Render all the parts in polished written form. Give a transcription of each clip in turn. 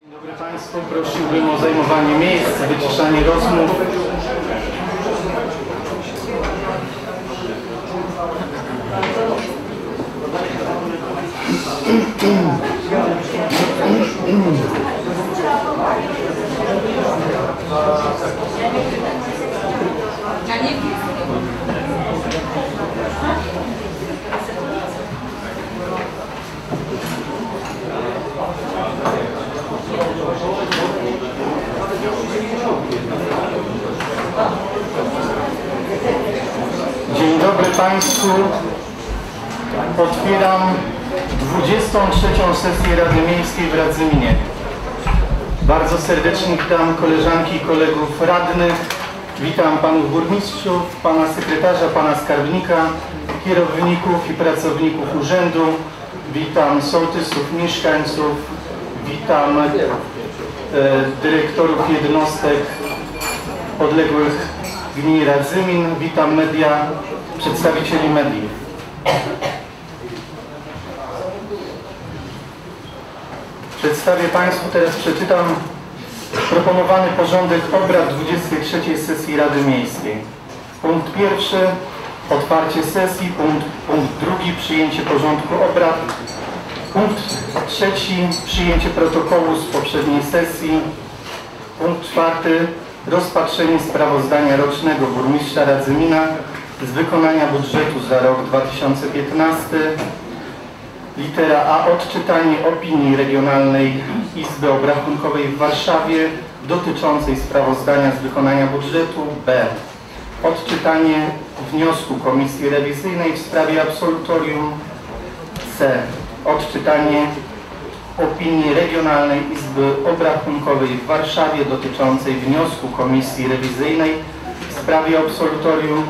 Dzień dobry Państwu, prosiłbym o zajmowanie miejsc, wyciszanie rozmów. Dzień dobry Państwu. Otwieram 23. sesję Rady Miejskiej w Radzyminie. Bardzo serdecznie witam koleżanki i kolegów radnych. Witam panów burmistrzów, pana sekretarza, pana skarbnika, kierowników i pracowników urzędu. Witam sołtysów, mieszkańców. Witam dyrektorów jednostek podległych gminie Radzymin. Witam media, przedstawicieli mediów. Przedstawię Państwu, teraz przeczytam proponowany porządek obrad 23. sesji Rady Miejskiej. Punkt pierwszy, otwarcie sesji. Punkt drugi, przyjęcie porządku obrad. Punkt trzeci, przyjęcie protokołu z poprzedniej sesji. Punkt czwarty, rozpatrzenie sprawozdania rocznego burmistrza Radzymina z wykonania budżetu za rok 2015. Litera A. Odczytanie opinii Regionalnej Izby Obrachunkowej w Warszawie dotyczącej sprawozdania z wykonania budżetu. B. Odczytanie wniosku Komisji Rewizyjnej w sprawie absolutorium. C. Odczytanie opinii Regionalnej Izby Obrachunkowej w Warszawie dotyczącej wniosku Komisji Rewizyjnej w sprawie absolutorium.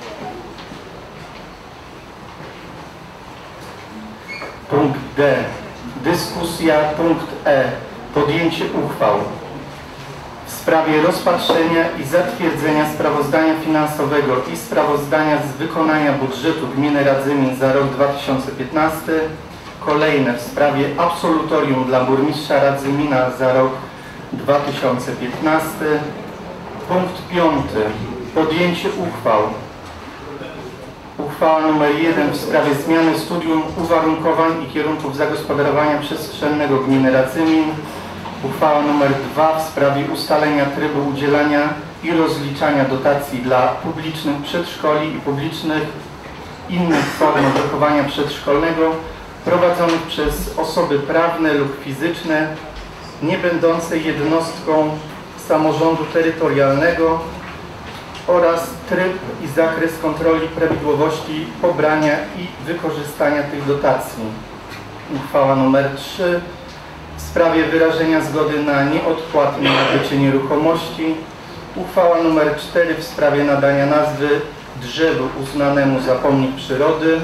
Punkt D. Dyskusja. Punkt E. Podjęcie uchwał w sprawie rozpatrzenia i zatwierdzenia sprawozdania finansowego i sprawozdania z wykonania budżetu gminy Radzymin za rok 2015. Kolejne w sprawie absolutorium dla burmistrza Radzymina za rok 2015. Punkt 5. Podjęcie uchwał. Uchwała nr 1 w sprawie zmiany studium uwarunkowań i kierunków zagospodarowania przestrzennego gminy Radzymin. Uchwała nr 2 w sprawie ustalenia trybu udzielania i rozliczania dotacji dla publicznych przedszkoli i publicznych innych form wychowania przedszkolnego prowadzonych przez osoby prawne lub fizyczne nie będące jednostką samorządu terytorialnego oraz tryb i zakres kontroli prawidłowości pobrania i wykorzystania tych dotacji. Uchwała nr 3 w sprawie wyrażenia zgody na nieodpłatne nabycie nieruchomości. Uchwała nr 4 w sprawie nadania nazwy drzewu uznanemu za pomnik przyrody.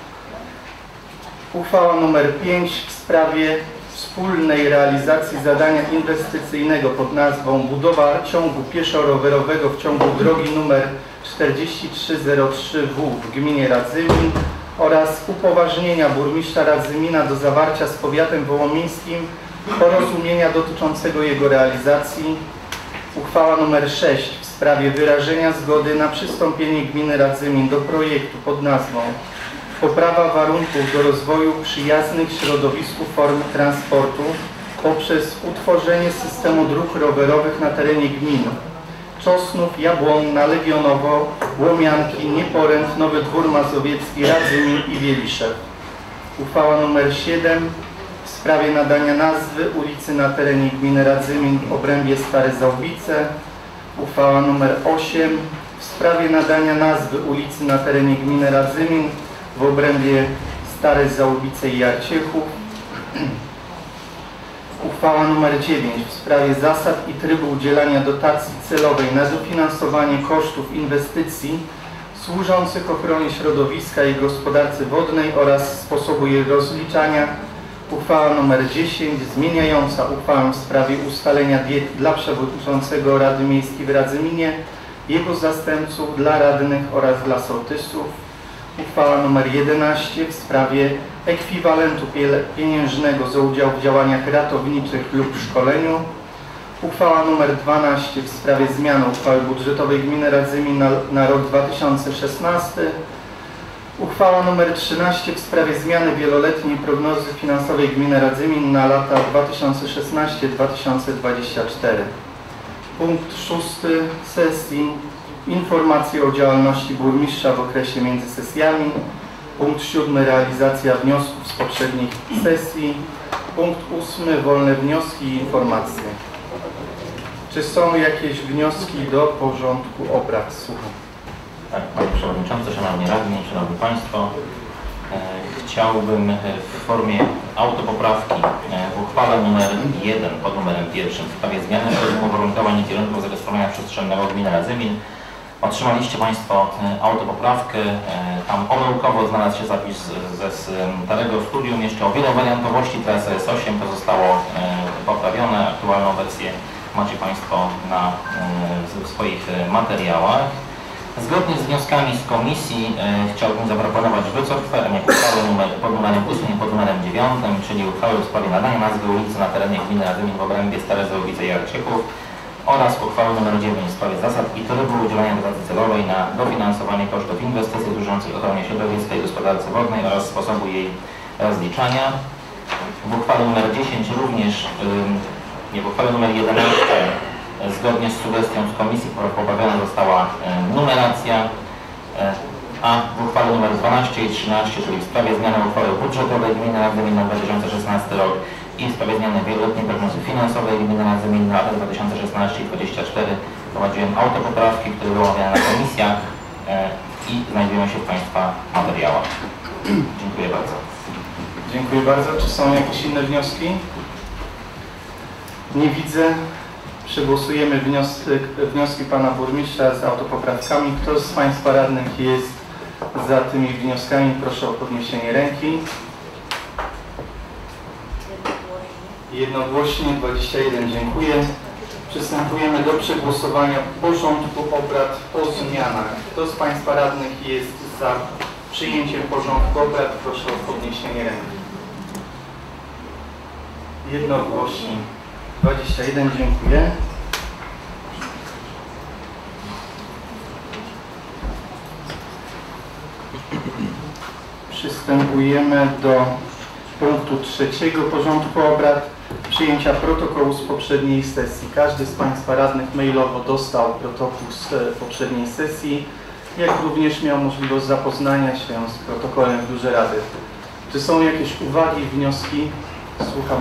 Uchwała nr 5 w sprawie wspólnej realizacji zadania inwestycyjnego pod nazwą budowa ciągu pieszo-rowerowego w ciągu drogi nr 4303W w gminie Radzymin oraz upoważnienia burmistrza Radzymina do zawarcia z powiatem wołomińskim porozumienia dotyczącego jego realizacji. Uchwała nr 6 w sprawie wyrażenia zgody na przystąpienie gminy Radzymin do projektu pod nazwą poprawa warunków do rozwoju przyjaznych środowisku form transportu poprzez utworzenie systemu dróg rowerowych na terenie gmin Czosnów, Jabłonna, Legionowo, Łomianki, Nieporęt, Nowy Dwór Mazowiecki, Radzymin i Wieliszew. Uchwała nr 7 w sprawie nadania nazwy ulicy na terenie gminy Radzymin w obrębie Stare Załbice. Uchwała nr 8 w sprawie nadania nazwy ulicy na terenie gminy Radzymin w obrębie Stare Załubice i Jarciechów. Uchwała nr 9 w sprawie zasad i trybu udzielania dotacji celowej na dofinansowanie kosztów inwestycji służących ochronie środowiska i gospodarce wodnej oraz sposobu jej rozliczania. Uchwała nr 10 zmieniająca uchwałę w sprawie ustalenia diet dla przewodniczącego Rady Miejskiej w Radzyminie, jego zastępców, dla radnych oraz dla sołtysów. Uchwała nr 11 w sprawie ekwiwalentu pieniężnego za udział w działaniach ratowniczych lub w szkoleniu. Uchwała nr 12 w sprawie zmiany uchwały budżetowej Gminy Radzymin na rok 2016. Uchwała nr 13 w sprawie zmiany wieloletniej prognozy finansowej Gminy Radzymin na lata 2016-2024. Punkt 6 sesji. Informacje o działalności burmistrza w okresie między sesjami. Punkt 7. Realizacja wniosków z poprzednich sesji. Punkt 8. Wolne wnioski i informacje. Czy są jakieś wnioski do porządku obrad? Słucham. Tak, Panie Przewodniczący, Szanowni Radni, Szanowni Państwo, chciałbym w formie autopoprawki w uchwale nr 1 pod numerem 1 w sprawie zmiany uwarunkowań i kierunków zagospodarowania przestrzennego Gminy Radzymin. Otrzymaliście Państwo autopoprawkę. Tam omyłkowo znalazł się zapis ze starego studium. Jeszcze o wielowariantowości trasy S8 to zostało poprawione. Aktualną wersję macie Państwo w swoich materiałach. Zgodnie z wnioskami z komisji chciałbym zaproponować wycofanie uchwały pod numerem 8 i pod numerem 9, czyli uchwały w sprawie nadania nazwy ulicy na terenie Gminy Radzymin w obrębie Starezowice i Arcieków oraz uchwały nr 9 w sprawie zasad i trybu udzielania dotacji celowej na dofinansowanie kosztów inwestycji służących ochronie środowiska i gospodarce wodnej oraz sposobu jej rozliczania. W uchwale nr 10 również, w uchwale nr 11 zgodnie z sugestią z komisji poprawiona została numeracja, a w uchwale nr 12 i 13, czyli w sprawie zmiany uchwały budżetowej Gminy Radzymin na 2016 rok i w sprawie zmiany wieloletniej prognozy finansowej Gminy Radzymin na lata 2016 i 2024 prowadziłem autopoprawki, które były omawiane na komisjach i znajdują się w Państwa materiałach. Dziękuję bardzo. Dziękuję bardzo. Czy są jakieś inne wnioski? Nie widzę. Przegłosujemy wnioski Pana Burmistrza z autopoprawkami. Kto z Państwa radnych jest za tymi wnioskami? Proszę o podniesienie ręki. Jednogłośnie 21. Dziękuję. Przystępujemy do przegłosowania porządku obrad po zmianach. Kto z Państwa radnych jest za przyjęciem porządku obrad? Proszę o podniesienie ręki. Jednogłośnie 21. Dziękuję. Przystępujemy do punktu 3 porządku obrad. Przyjęcia protokołu z poprzedniej sesji. Każdy z Państwa radnych mailowo dostał protokół z poprzedniej sesji, jak również miał możliwość zapoznania się z protokołem w Biurze Rady. Czy są jakieś uwagi, wnioski? Słucham.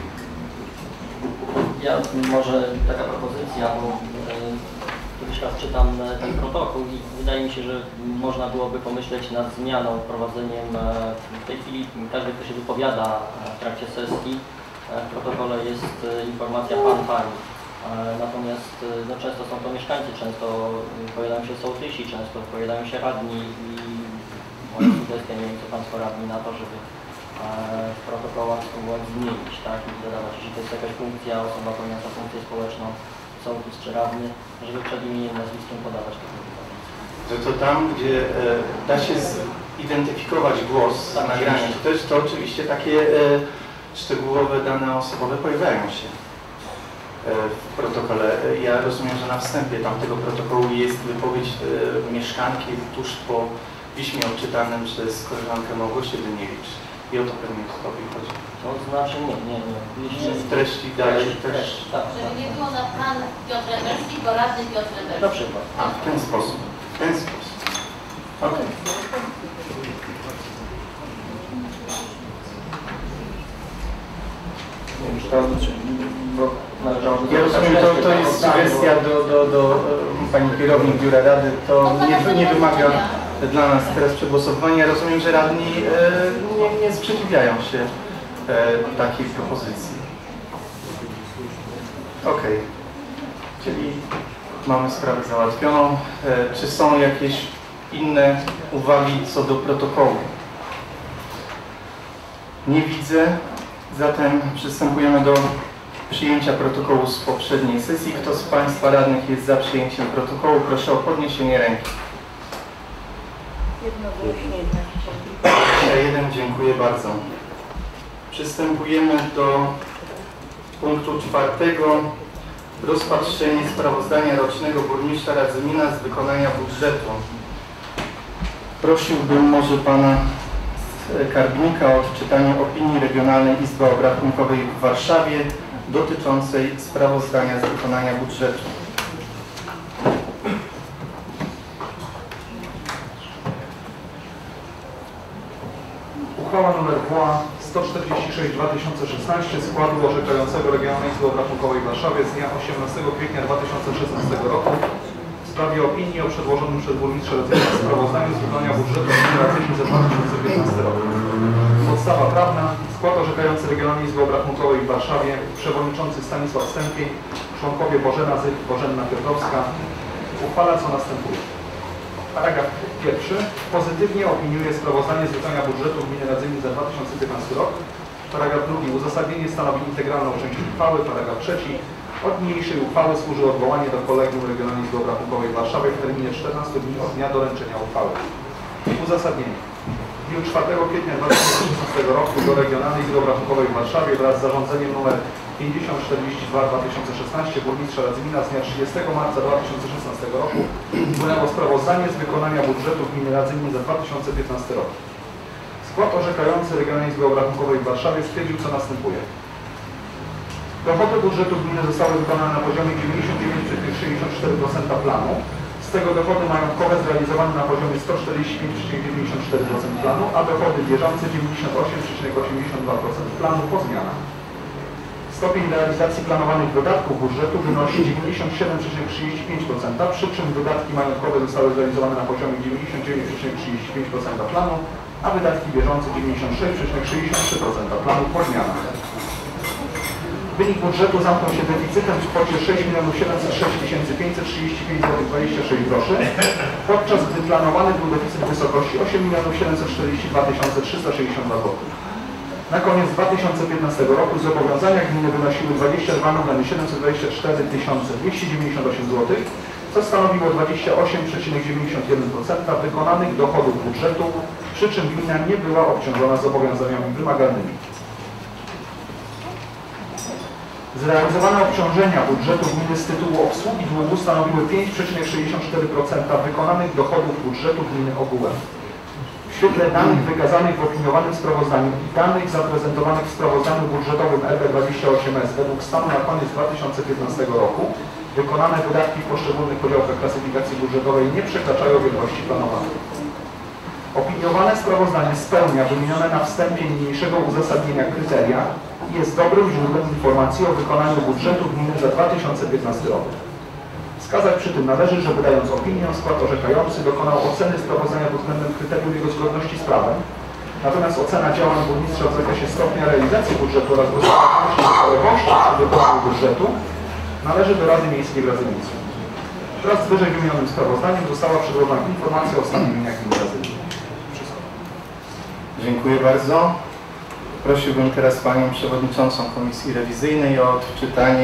Ja może taka propozycja, bo któryś raz czytam ten protokół i wydaje mi się, że można byłoby pomyśleć nad zmianą, wprowadzeniem w tej chwili każdy, kto się wypowiada w trakcie sesji, w protokole jest informacja pani. Natomiast no, często są to mieszkańcy, często pojawiają się sołtysi, często pojawiają się radni i moja sugestia, nie wiem co Państwo radni na to, żeby w protokołach spróbować zmienić, tak? I dodawać, jeśli to jest jakaś funkcja, osoba pełniąca funkcję społeczną, sołtys czy radny, żeby przed imieniem, nazwiskiem podawać te informacje. Że to tam, gdzie da się zidentyfikować głos na nagraniu, to oczywiście takie szczegółowe dane osobowe pojawiają się w protokole. Ja rozumiem, że na wstępie tamtego protokołu jest wypowiedź mieszkanki tuż po piśmie odczytanym przez koleżankę Małgosię Dyniewicz. I o to pewnie Tobie chodzi. To znaczy nie. W treści dalej też. Tak. Żeby nie było na pan Piotr Eberski, bo radny Piotr Eberski. Na przykład. A, w ten sposób. W ten sposób. Okej. Ja rozumiem, to jest sugestia do Pani Kierownik Biura Rady. To nie wymaga dla nas teraz przegłosowania. Rozumiem, że radni nie sprzeciwiają się takiej propozycji. Okej. Czyli mamy sprawę załatwioną. Czy są jakieś inne uwagi co do protokołu? Nie widzę. Zatem przystępujemy do przyjęcia protokołu z poprzedniej sesji. Kto z Państwa radnych jest za przyjęciem protokołu? Proszę o podniesienie ręki. Jeden, dziękuję bardzo. Przystępujemy do punktu 4. Rozpatrzenie sprawozdania rocznego burmistrza Radzymina z wykonania budżetu. Prosiłbym może pana skarbnika o odczytanie opinii Regionalnej Izby Obrachunkowej w Warszawie dotyczącej sprawozdania z wykonania budżetu. Uchwała nr WA 146/2016 składu orzekającego Regionalnej Izby Obrachunkowej w Warszawie z dnia 18 kwietnia 2016 roku w sprawie opinii o przedłożonym przez burmistrza Radzymina sprawozdaniu z wykonania budżetu gminy Radzymina za 2015 rok. Podstawa prawna. Skład orzekający Regionalnej Izby Obrachunkowej w Warszawie, przewodniczący Stanisław Stępień, członkowie Bożena Zyk, Bożenna Piotrowska uchwala co następuje. Paragraf 1. Pozytywnie opiniuje sprawozdanie z wykonania budżetu gminy Radzymin za 2015 rok. Paragraf 2. Uzasadnienie stanowi integralną część uchwały. Paragraf 3. Od niniejszej uchwały służy odwołanie do Kolegium Regionalnej Izby Obrachunkowej w Warszawie w terminie 14 dni od dnia doręczenia uchwały. Uzasadnienie. W dniu 4 kwietnia 2016 roku do Regionalnej Izby Obrachunkowej w Warszawie wraz z zarządzeniem nr 5042/2016 burmistrza Radzymina z dnia 30 marca 2016 roku wpłynęło sprawozdanie z wykonania budżetu gminy Radzymin za 2015 rok. Skład orzekający Regionalnej Izby Obrachunkowej w Warszawie stwierdził co następuje. Dochody budżetu gminy zostały wykonane na poziomie 99,64% planu. Z tego dochody majątkowe zrealizowane na poziomie 145,94% planu, a dochody bieżące 98,82% planu po zmianach. Stopień realizacji planowanych wydatków budżetu wynosi 97,35%, przy czym wydatki majątkowe zostały zrealizowane na poziomie 99,35% planu, a wydatki bieżące 96,63% planu po zmianach. Wynik budżetu zamknął się deficytem w kwocie 6,706,535,26 zł, podczas gdy planowany był deficyt w wysokości 8,742,362 zł. Na koniec 2015 roku zobowiązania gminy wynosiły 22 724 298 zł, co stanowiło 28,91% wykonanych dochodów budżetu, przy czym gmina nie była obciążona zobowiązaniami wymagalnymi. Zrealizowane obciążenia budżetu gminy z tytułu obsługi długu stanowiły 5,64% wykonanych dochodów budżetu gminy ogółem. W świetle danych wykazanych w opiniowanym sprawozdaniu i danych zaprezentowanych w sprawozdaniu budżetowym RB28S według stanu na koniec 2015 roku wykonane wydatki w poszczególnych podziałach klasyfikacji budżetowej nie przekraczają wielkości planowanej. Opiniowane sprawozdanie spełnia wymienione na wstępie niniejszego uzasadnienia kryteria i jest dobrym źródłem informacji o wykonaniu budżetu gminy za 2015 rok. Wskazać przy tym należy, że wydając opinię, skład orzekający dokonał oceny sprawozdania pod względem kryterium jego zgodności z prawem, natomiast ocena działań burmistrza w zakresie stopnia realizacji budżetu oraz dostępności zaległości przy wykonaniu budżetu należy do Rady Miejskiej w Radzyminie. Wraz z wyżej wymienionym sprawozdaniem została przedłożona informacja o stanie gminy Radzymin. Dziękuję bardzo. Prosiłbym teraz Panią Przewodniczącą Komisji Rewizyjnej o odczytanie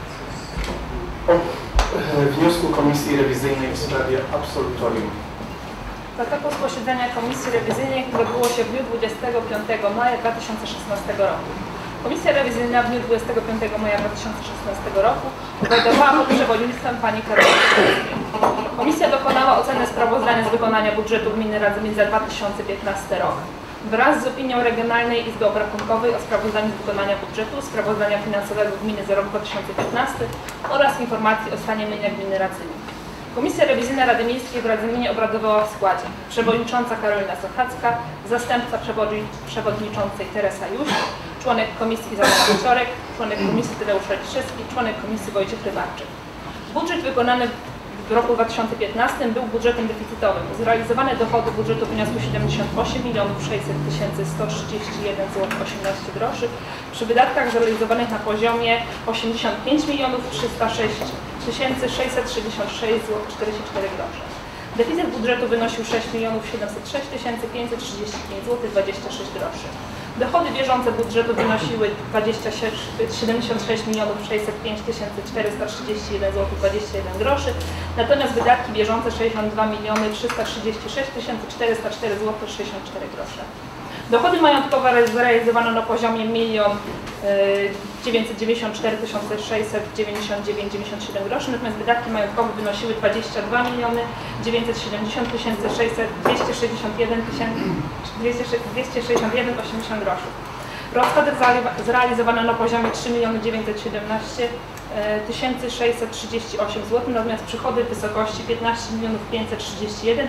wniosku Komisji Rewizyjnej w sprawie absolutorium. Protokół z posiedzenia Komisji Rewizyjnej, które odbyło się w dniu 25 maja 2016 roku. Komisja Rewizyjna w dniu 25 maja 2016 roku obradowała pod przewodnictwem Pani Karoliny Szymowskiej. Komisja dokonała oceny sprawozdania z wykonania budżetu gminy Radzymin za 2015 rok. Wraz z opinią Regionalnej Izby Obrachunkowej o sprawozdaniu z wykonania budżetu, sprawozdania finansowego gminy za rok 2015 oraz informacji o stanie mienia gminy Radzymin. Komisja Rewizyjna Rady Miejskiej w Radzyminie obradowała w składzie: przewodnicząca Karolina Sochacka, zastępca przewodniczącej Teresa Juś, członek komisji Izabela Wieczorek, członek komisji Tadeusz Radziszewski, członek komisji Wojciech Rybarczyk. Budżet wykonany w roku 2015 był budżetem deficytowym. Zrealizowane dochody budżetu wyniosły 78 600 131 zł 18 groszy, przy wydatkach zrealizowanych na poziomie 85 306 666 zł 44 grosze. Deficyt budżetu wynosił 6 706 535 zł 26 groszy. Dochody bieżące budżetu wynosiły 76 605 431 zł 21 groszy, natomiast wydatki bieżące 62 336 404 zł 64 grosze. Dochody majątkowe zrealizowano na poziomie 1 994 699,97 groszy, natomiast wydatki majątkowe wynosiły 22 970 261,80 groszy. Rozchody zrealizowano na poziomie 3 917 638 zł, natomiast przychody w wysokości 15 531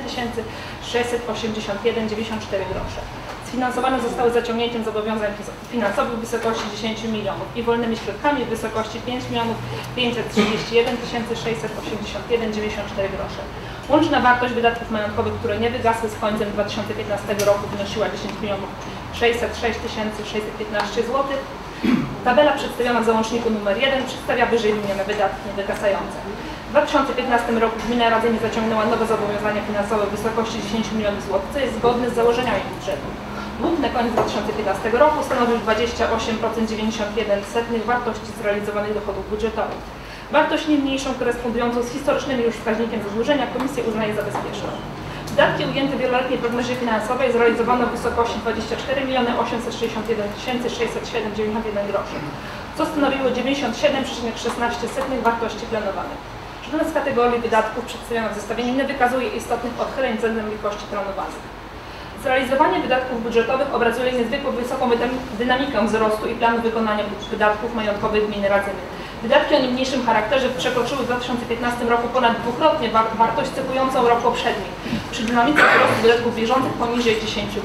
681,94 grosze. Sfinansowane zostały zaciągnięciem zobowiązań finansowych w wysokości 10 milionów i wolnymi środkami w wysokości 5 531 681,94 grosze. Łączna wartość wydatków majątkowych, które nie wygasły z końcem 2015 roku, wynosiła 10 606 615 zł. Tabela przedstawiona w załączniku nr 1 przedstawia wyżej wymienione wydatki niewygasające. W 2015 roku gmina Radzyń zaciągnęła nowe zobowiązania finansowe w wysokości 10 milionów złotych, co jest zgodne z założeniami budżetu. Dług na koniec 2015 roku stanowił 28,91% wartości zrealizowanych dochodów budżetowych. Wartość nie mniejszą, korespondującą z historycznym już wskaźnikiem zadłużenia, komisja uznaje za bezpieczną. Wydatki ujęte w wieloletniej prognozie finansowej zrealizowano w wysokości 24 861 607,91 groszy, co stanowiło 97,16% wartości planowanych. Żadna z kategorii wydatków przedstawiona w zestawieniu nie wykazuje istotnych odchyleń względem wielkości planowanych. Zrealizowanie wydatków budżetowych obrazuje niezwykle wysoką dynamikę wzrostu i planu wykonania wydatków majątkowych gminy Radzyny. Wydatki o niemniejszym charakterze przekroczyły w 2015 roku ponad dwukrotnie wartość cechującą rok poprzedni, przy dynamice wzrostu wydatków bieżących poniżej 10%.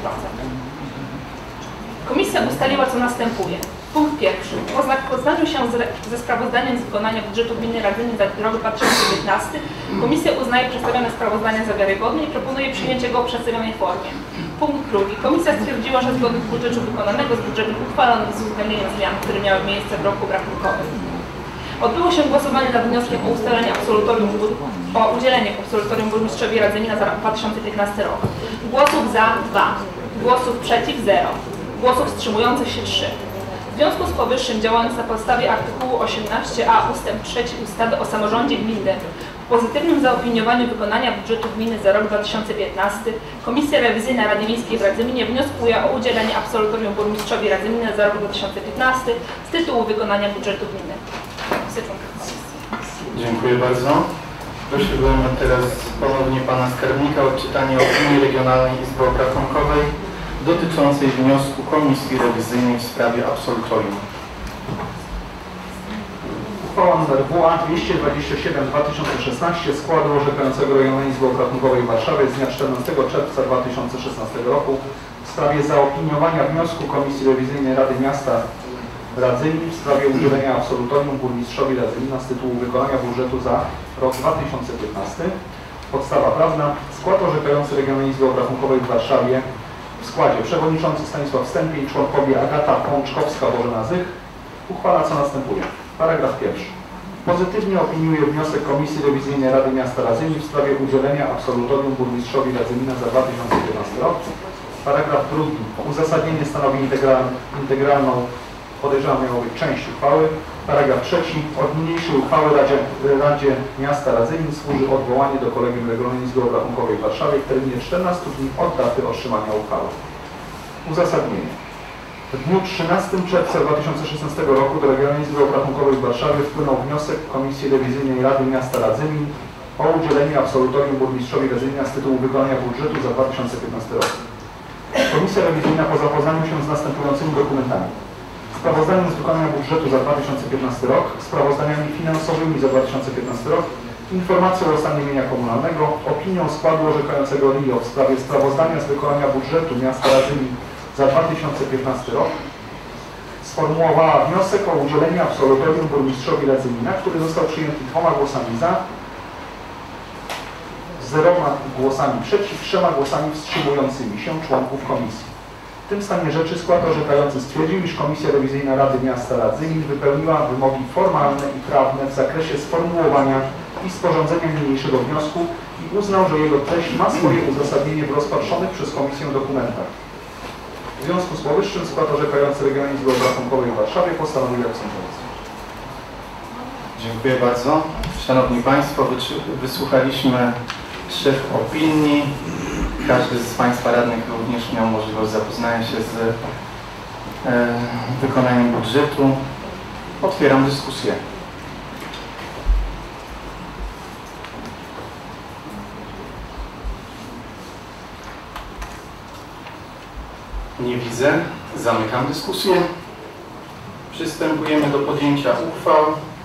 Komisja ustaliła, co następuje. Punkt pierwszy. Po zapoznaniu się ze sprawozdaniem z wykonania budżetu gminy Radzyni za rok 2015 komisja uznaje przedstawione sprawozdania za wiarygodne i proponuje przyjęcie go w przedstawionej formie. Punkt drugi. Komisja stwierdziła, że zgodnie z budżetu wykonanego z budżetem uchwalonym z uwzględnieniem zmian, które miały miejsce w roku rachunkowym. Odbyło się głosowanie nad wnioskiem o udzielenie absolutorium burmistrzowi Radzyni za 2015 rok. Głosów za 2, głosów przeciw 0, głosów wstrzymujących się 3. W związku z powyższym, działając na podstawie artykułu 18a ust. 3 ustawy o samorządzie gminnym, w pozytywnym zaopiniowaniu wykonania budżetu gminy za rok 2015, Komisja Rewizyjna Rady Miejskiej w Radzyminie wnioskuje o udzielenie absolutorium burmistrzowi Radzyminia za rok 2015 z tytułu wykonania budżetu gminy. Dziękuję bardzo. Prosiłbym teraz ponownie Pana Skarbnika o odczytanie opinii Regionalnej Izby Obrachunkowej dotyczącej wniosku Komisji Rewizyjnej w sprawie absolutorium. Uchwała nr WA 227/2016 składu orzekającego Regionalnej Izby Obrachunkowej w Warszawie z dnia 14 czerwca 2016 roku w sprawie zaopiniowania wniosku Komisji Rewizyjnej Rady Miasta Radzyni w sprawie udzielenia absolutorium burmistrzowi Radzymina z tytułu wykonania budżetu za rok 2015. Podstawa prawna. Skład orzekający Regionalnej Izby Obrachunkowej w Warszawie w składzie przewodniczący Stanisław Stępień, członkowie Agata Pączkowska, Bożena Zych. Uchwala, co następuje. Paragraf pierwszy. Pozytywnie opiniuje wniosek Komisji Rewizyjnej Rady Miasta Radzyni w sprawie udzielenia absolutorium burmistrzowi Radzymina za 2015 rok. Paragraf drugi. Uzasadnienie stanowi integralną, podejrzewam miało być część uchwały. Paragraf trzeci. Od niniejszej uchwały Radzie Miasta Radzymin służy odwołanie do Kolegium Regionalnej Izby Obrachunkowej w Warszawie w terminie 14 dni od daty otrzymania uchwały. Uzasadnienie. W dniu 13 czerwca 2016 roku do Regionalnej Izby Obrachunkowej w Warszawie wpłynął wniosek Komisji Rewizyjnej Rady Miasta Radzymin o udzielenie absolutorium burmistrzowi Radzyminia z tytułu wykonania budżetu za 2015 rok. Komisja rewizyjna po zapoznaniu się z następującymi dokumentami: sprawozdaniem z wykonania budżetu za 2015 rok, sprawozdaniami finansowymi za 2015 rok, informacją o stanie mienia komunalnego, opinią składu orzekającego RIO w sprawie sprawozdania z wykonania budżetu miasta Radzymin za 2015 rok, sformułowała wniosek o udzielenie absolutorium burmistrzowi Radzymina, który został przyjęty 2 głosami za, 0 głosami przeciw, 3 głosami wstrzymującymi się członków komisji. W tym stanie rzeczy skład orzekający stwierdził, iż Komisja Rewizyjna Rady Miasta Radzymin wypełniła wymogi formalne i prawne w zakresie sformułowania i sporządzenia niniejszego wniosku i uznał, że jego treść ma swoje uzasadnienie w rozpatrzonych przez Komisję dokumentach. W związku z powyższym skład orzekający Regionalnej Izby Obrachunkowej w Warszawie postanowił absentować. Dziękuję bardzo. Szanowni Państwo, wysłuchaliśmy 3 opinii. Każdy z Państwa radnych również miał możliwość zapoznania się z wykonaniem budżetu. Otwieram dyskusję. Nie widzę. Zamykam dyskusję. Przystępujemy do podjęcia uchwał.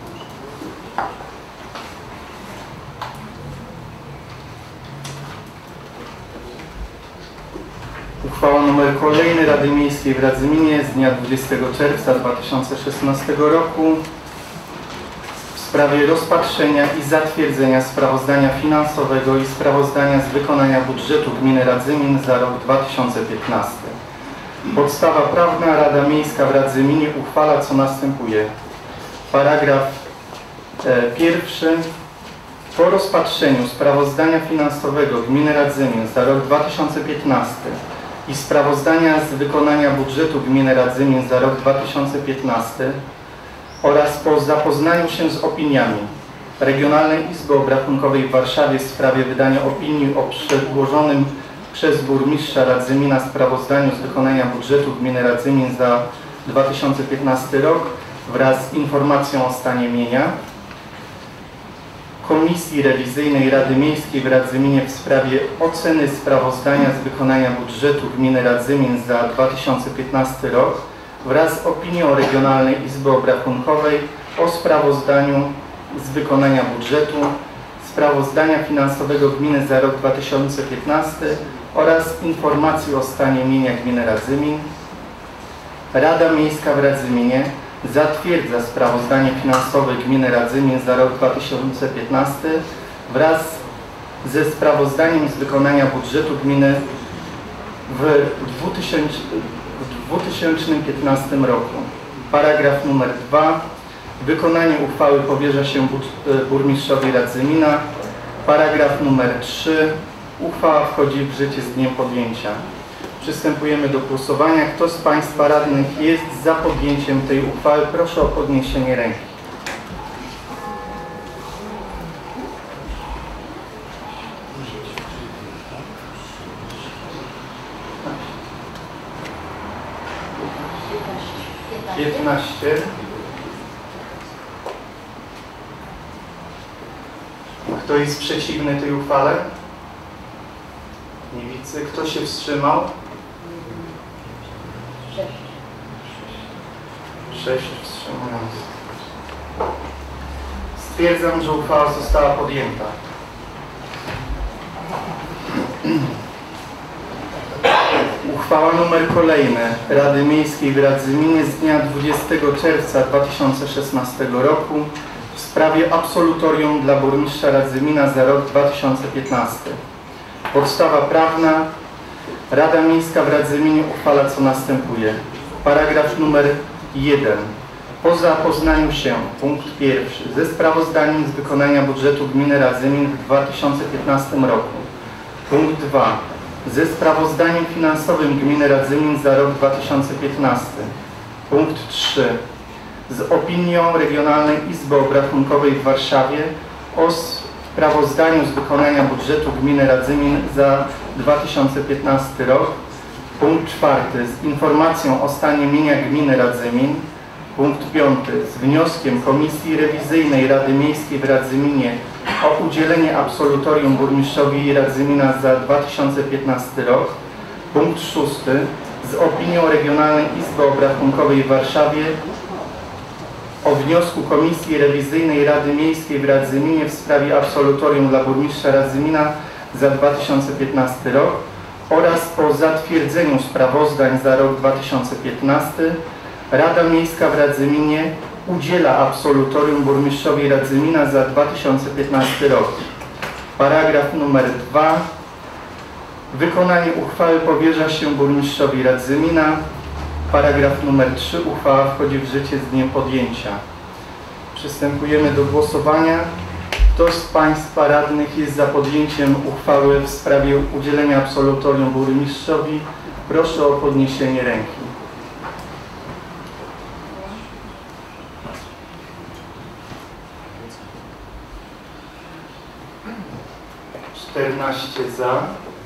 Uchwała nr kolejny Rady Miejskiej w Radzyminie z dnia 20 czerwca 2016 roku w sprawie rozpatrzenia i zatwierdzenia sprawozdania finansowego i sprawozdania z wykonania budżetu gminy Radzymin za rok 2015. Podstawa prawna. Rada Miejska w Radzyminie uchwala, co następuje. Paragraf pierwszy. Po rozpatrzeniu sprawozdania finansowego gminy Radzymin za rok 2015 i sprawozdania z wykonania budżetu gminy Radzymin za rok 2015 oraz po zapoznaniu się z opiniami Regionalnej Izby Obrachunkowej w Warszawie w sprawie wydania opinii o przedłożonym przez burmistrza Radzymina sprawozdaniu z wykonania budżetu gminy Radzymin za 2015 rok wraz z informacją o stanie mienia, Komisji Rewizyjnej Rady Miejskiej w Radzyminie w sprawie oceny sprawozdania z wykonania budżetu gminy Radzymin za 2015 rok wraz z opinią Regionalnej Izby Obrachunkowej o sprawozdaniu z wykonania budżetu, sprawozdania finansowego gminy za rok 2015 oraz informacji o stanie mienia gminy Radzymin. Rada Miejska w Radzyminie zatwierdza sprawozdanie finansowe gminy Radzymin za rok 2015 wraz ze sprawozdaniem z wykonania budżetu gminy w 2015 roku. Paragraf numer 2. Wykonanie uchwały powierza się burmistrzowi Radzymina. Paragraf numer 3. Uchwała wchodzi w życie z dniem podjęcia. Przystępujemy do głosowania. Kto z Państwa radnych jest za podjęciem tej uchwały? Proszę o podniesienie ręki. Piętnaście. Kto jest przeciwny tej uchwale? Nie widzę. Kto się wstrzymał? 6 wstrzymujących. Stwierdzam, że uchwała została podjęta. Uchwała nr kolejny Rady Miejskiej w Radzyminie z dnia 20 czerwca 2016 roku w sprawie absolutorium dla burmistrza Radzymina za rok 2015. Podstawa prawna. Rada Miejska w Radzyminie uchwala, co następuje. Paragraf numer 1. Po zapoznaniu się, punkt pierwszy, ze sprawozdaniem z wykonania budżetu gminy Radzymin w 2015 roku. Punkt 2. Ze sprawozdaniem finansowym gminy Radzymin za rok 2015. Punkt 3. Z opinią Regionalnej Izby Obrachunkowej w Warszawie o sprawozdaniu z wykonania budżetu gminy Radzymin za 2015 rok. Punkt 4. Z informacją o stanie mienia gminy Radzymin. Punkt 5. Z wnioskiem Komisji Rewizyjnej Rady Miejskiej w Radzyminie o udzielenie absolutorium burmistrzowi Radzymina za 2015 rok. Punkt 6. Z opinią Regionalnej Izby Obrachunkowej w Warszawie o wniosku Komisji Rewizyjnej Rady Miejskiej w Radzyminie w sprawie absolutorium dla burmistrza Radzymina za 2015 rok oraz po zatwierdzeniu sprawozdań za rok 2015 Rada Miejska w Radzyminie udziela absolutorium burmistrzowi Radzymina za 2015 rok. Paragraf numer 2. Wykonanie uchwały powierza się burmistrzowi Radzymina. Paragraf numer 3. Uchwała wchodzi w życie z dniem podjęcia. Przystępujemy do głosowania. Kto z Państwa radnych jest za podjęciem uchwały w sprawie udzielenia absolutorium burmistrzowi Proszę o podniesienie ręki. Za.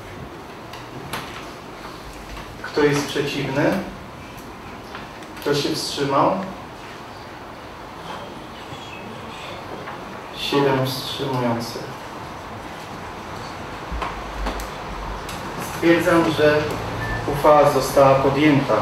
Kto jest przeciwny? Kto się wstrzymał? 7 wstrzymujących. Stwierdzam, że uchwała została podjęta.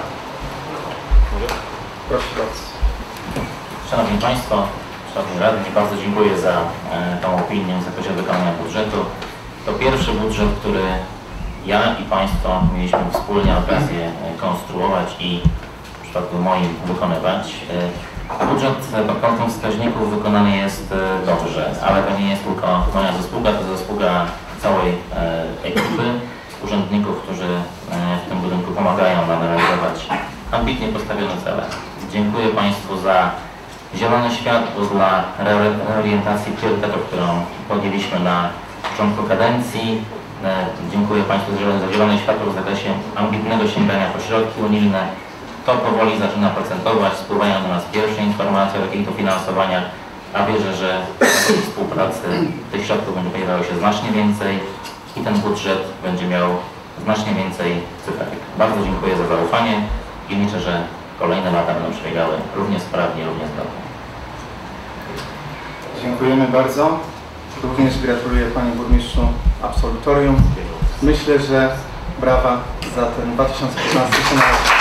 Proszę bardzo. Szanowni Państwo, Szanowni Radni, bardzo dziękuję za tą opinię w zakresie wykonania budżetu. To pierwszy budżet, który ja i Państwo mieliśmy wspólnie okazję konstruować i w przypadku moim wykonywać. Budżet pod kątem wskaźników wykonany jest dobrze, ale to nie jest tylko moja zasługa, to zasługa całej ekipy urzędników, którzy w tym budynku pomagają nam realizować ambitnie postawione cele. Dziękuję Państwu za zielone światło dla reorientacji priorytetów, którą podjęliśmy na początku kadencji. Dziękuję Państwu za zielone światło w zakresie ambitnego sięgania po środki unijne. To powoli zaczyna procentować, spływają do nas pierwsze informacje o takich dofinansowaniach, a wierzę, że w współpracy tych środków będzie pojawiało się znacznie więcej i ten budżet będzie miał znacznie więcej cyferek. Bardzo dziękuję za zaufanie i liczę, że kolejne lata będą przebiegały równie sprawnie, równie zdrowo. Dziękujemy bardzo. Również gratuluję Panie Burmistrzu absolutorium. Myślę, że brawa za ten 2015 rok.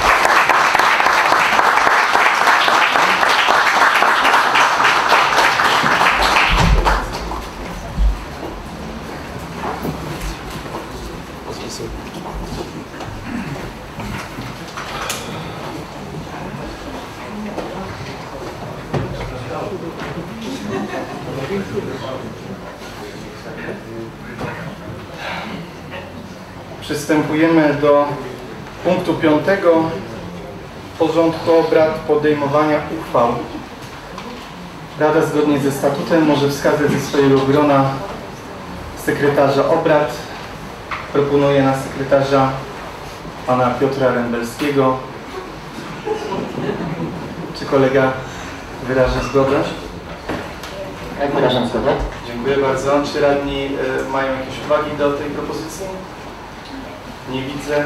Przystępujemy do punktu 5 porządku obrad podejmowania uchwał. Rada zgodnie ze statutem może wskazać ze swojego grona sekretarza obrad. Proponuję na sekretarza pana Piotra Rembelskiego. Czy kolega wyraża zgodę? Jak wyrażam zgodę? Dziękuję bardzo. Czy radni mają jakieś uwagi do tej propozycji? Nie widzę.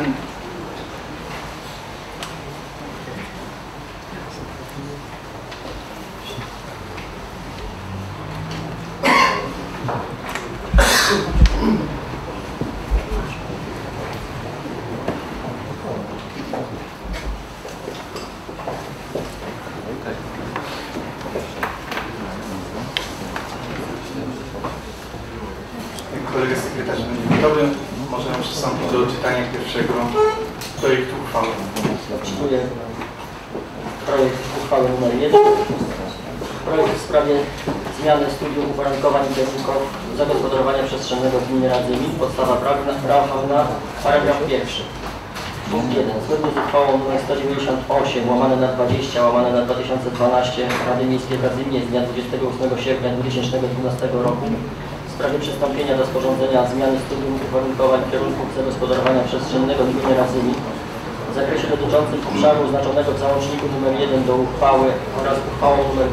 Kolega sekretarz będzie gotowy. Możemy przystąpić do czytania pierwszego projektu uchwały. Czytuję projekt uchwały nr 1. Projekt w sprawie zmiany studium uwarunkowań i kierunków zagospodarowania przestrzennego gminy Radzymin. Podstawa prawna, paragraf 1. Punkt 1. Zgodnie z uchwałą nr 198/20/2012 Rady Miejskiej w Radzyminie z dnia 28 sierpnia 2012 roku w sprawie przystąpienia do sporządzenia zmiany studium uwarunkowań kierunków zagospodarowania przestrzennego gminy Radzymin w zakresie dotyczącym obszaru oznaczonego w załączniku nr 1 do uchwały oraz uchwałą nr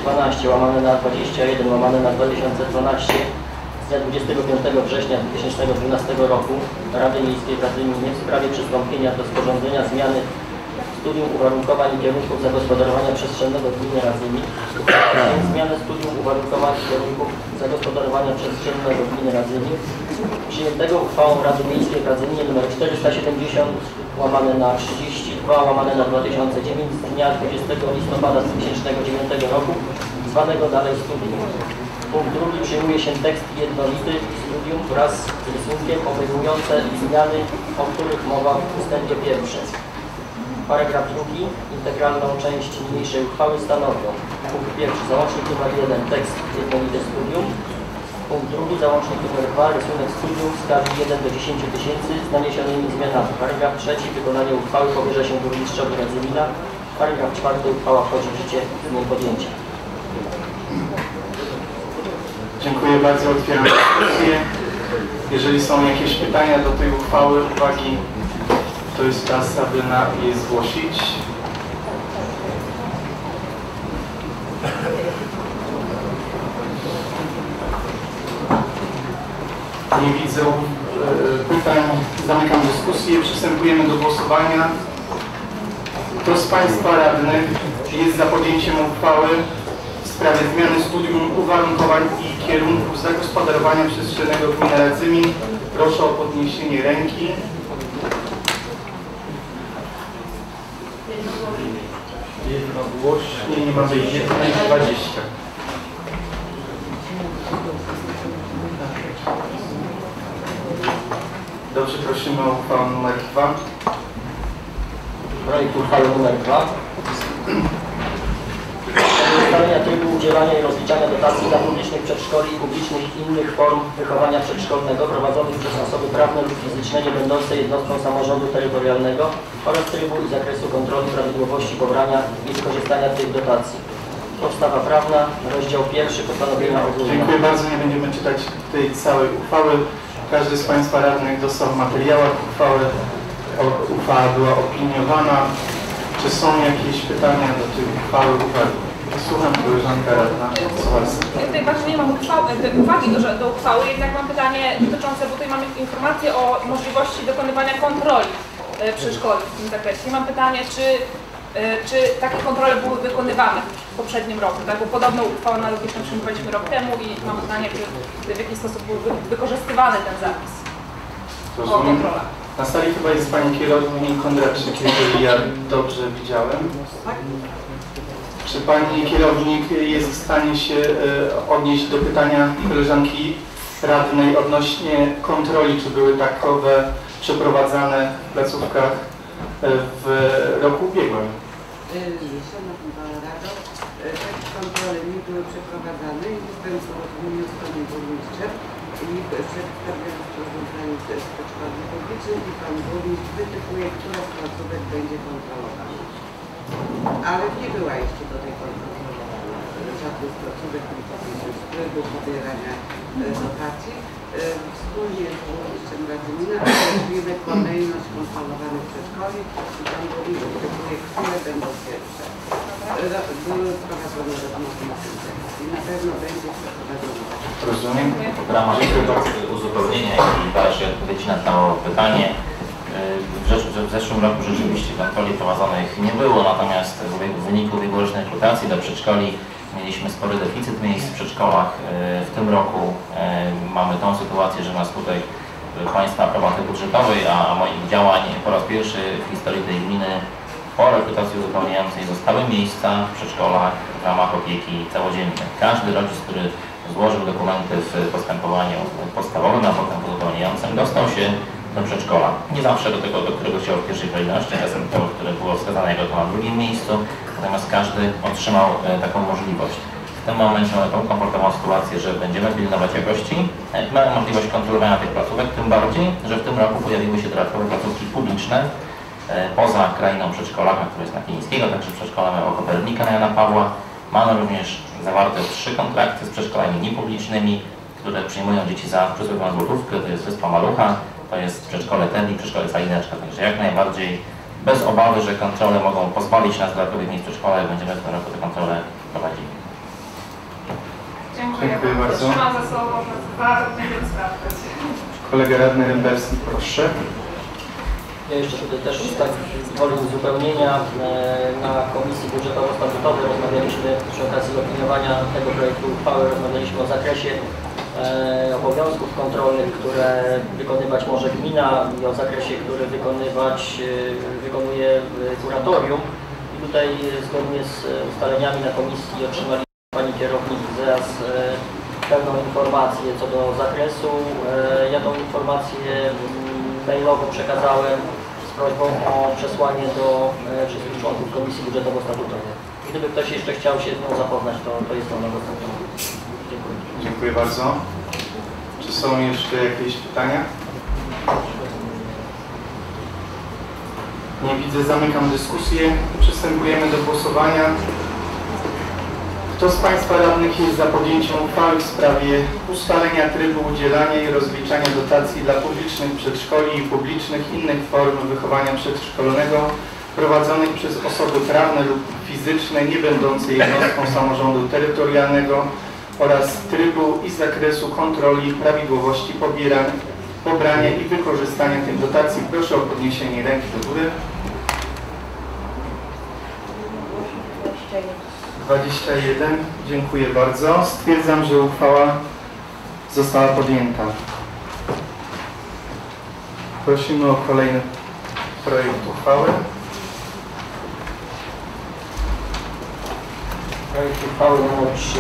212/2012 z dnia 25 września 2012 roku Rady Miejskiej w Radzyminie w sprawie przystąpienia do sporządzenia zmiany studium uwarunkowań i kierunków zagospodarowania przestrzennego gminy Radzymin, zmianę studium uwarunkowań i kierunków zagospodarowania przestrzennego gminy Radzymin, przyjętego uchwałą Rady Miejskiej w Radzyminie nr 470/32/2009 z dnia 20 listopada 2009 roku, zwanego dalej studium. Punkt 2. Przyjmuje się tekst jednolity studium wraz z rysunkiem obejmujące zmiany, o których mowa w ustępie 1. Paragraf 2. Integralną część niniejszej uchwały stanowią: punkt 1. Załącznik nr 1. Tekst jednolity studium. Punkt 2. Załącznik nr 2. Rysunek studium w skali 1 do 10 000 z naniesionymi zmianami. Paragraf 3. Wykonanie uchwały powierza się burmistrzowi Radzymina. Paragraf 4. Uchwała wchodzi w życie z dniem podjęcia. Dziękuję bardzo. Otwieram dyskusję. Jeżeli są jakieś pytania do tej uchwały, uwagi, to to jest czas, aby je zgłosić. Nie widzę pytań. Zamykam dyskusję. Przystępujemy do głosowania. Kto z Państwa radnych jest za podjęciem uchwały w sprawie zmiany studium uwarunkowań i kierunków zagospodarowania przestrzennego gminy Radzymin? Proszę o podniesienie ręki. Jednogłośnie, nie mamy 20. Dobrze, prosimy o uchwałę numer 2. Projekt uchwały nr 2. Ustalenia trybu udzielania i rozliczania dotacji dla publicznych przedszkoli i publicznych innych form wychowania przedszkolnego prowadzonych przez osoby prawne lub fizyczne nie będące jednostką samorządu terytorialnego oraz trybu i zakresu kontroli prawidłowości pobrania i wykorzystania tych dotacji. Podstawa prawna, rozdział 1, postanowienia ogólne. Dziękuję bardzo. Nie będziemy czytać tej całej uchwały. Każdy z Państwa radnych dostał w materiałach uchwały. Uchwała była opiniowana. Czy są jakieś pytania do tej uchwały? Słucham, koleżanka radna. Ja tutaj bardzo nie mam uwagi do uchwały, jednak mam pytanie dotyczące, bo tutaj mamy informację o możliwości dokonywania kontroli przedszkoli w tym zakresie. Mam pytanie, czy takie kontrole były wykonywane w poprzednim roku, tak? Bo podobną uchwałę analogiczną przyjmowaliśmy rok temu i mam pytanie, czy w jaki sposób był wykorzystywany ten zapis o kontrolach. Na sali chyba jest Pani kierownik Kondraczyk, jeżeli ja dobrze widziałem. Czy Pani kierownik jest w stanie się odnieść do pytania koleżanki radnej odnośnie kontroli, czy były takowe przeprowadzane w placówkach w roku ubiegłym? Szanowna Pana Rado, takie kontrole nie były przeprowadzane i byłem w porozumieniu z Panem Burmistrzem i przedstawiając rozwiązanie z przedszkoli publicznych i Pan Burmistrz wytypuje, która z placówek będzie kontrolowana. Ale nie była jeszcze do tej pory kontrolowana żadnych z placówek, z trybu pobierania dotacji. Wspólnie z Burmistrzem Radzymina określimy kolejność kontrolowanych przedszkoli i Pan Burmistrz wytypuje, które będą pierwsze. Były prowadzone rozmowy i na pewno będzie przeprowadzone. Rozumiem. W ramach uzupełnienia i dalszej odpowiedzi na to pytanie, w zeszłym roku rzeczywiście kontroli prowadzonych nie było, natomiast w wyniku ubiegłorocznej rekrutacji do przedszkoli mieliśmy spory deficyt miejsc w przedszkolach. W tym roku mamy tą sytuację, że na skutek Państwa aprobaty budżetowej, a moich działań po raz pierwszy w historii tej gminy po rekrutacji uzupełniającej zostały miejsca w przedszkolach w ramach opieki całodziennej. Każdy rodzic, który złożył dokumenty w postępowaniu podstawowym, a potem uzupełniającym, dostał się do przedszkola. Nie zawsze do tego, do którego chciał w pierwszej kolejności, czasem to, które było wskazane jako to na drugim miejscu, natomiast każdy otrzymał taką możliwość. W tym momencie mamy tą komfortową sytuację, że będziemy pilnować jakości, mamy możliwość kontrolowania tych placówek, tym bardziej, że w tym roku pojawiły się dodatkowe placówki publiczne poza krainą przedszkola, które jest na Kilińskiego, także przedszkolem Kopernika na Jana Pawła. Mamy również zawarte 3 kontrakty z przedszkolami niepublicznymi, które przyjmują dzieci za przysłowiową złotówkę. To jest Wyspa Malucha, to jest przedszkole Teddy, przedszkole Salineczka, także jak najbardziej bez obawy, że kontrole mogą pozbawić nas dodatkowych miejsc w przedszkole, będziemy w tym roku te kontrole prowadzili. Dziękuję bardzo. Trzymam za słowo, że będziemy sprawdzać. Kolega radny Rymberski, proszę. Ja jeszcze tutaj też tak woli uzupełnienia. Na Komisji Budżetowo-Statutowej rozmawialiśmy przy okazji opiniowania tego projektu uchwały, rozmawialiśmy o zakresie obowiązków kontrolnych, które wykonywać może gmina i o zakresie, który wykonuje kuratorium. I tutaj zgodnie z ustaleniami na komisji otrzymali Pani kierownik ZEAS pełną informację co do zakresu. Ja tą informację mailowo przekazałem z prośbą o przesłanie do wszystkich członków Komisji Budżetowo-Statutowej. Gdyby ktoś jeszcze chciał się z nią zapoznać, to jest ona dostępna. Dziękuję. Dziękuję bardzo. Czy są jeszcze jakieś pytania? Nie widzę, zamykam dyskusję. Przystępujemy do głosowania. Kto z Państwa radnych jest za podjęciem uchwały w sprawie ustalenia trybu udzielania i rozliczania dotacji dla publicznych przedszkoli i publicznych innych form wychowania przedszkolnego prowadzonych przez osoby prawne lub fizyczne nie będące jednostką samorządu terytorialnego oraz trybu i zakresu kontroli prawidłowości pobrania i wykorzystania tych dotacji. Proszę o podniesienie ręki do góry. 21. Dziękuję bardzo. Stwierdzam, że uchwała została podjęta. Prosimy o kolejny projekt uchwały. Projekt uchwały nr 3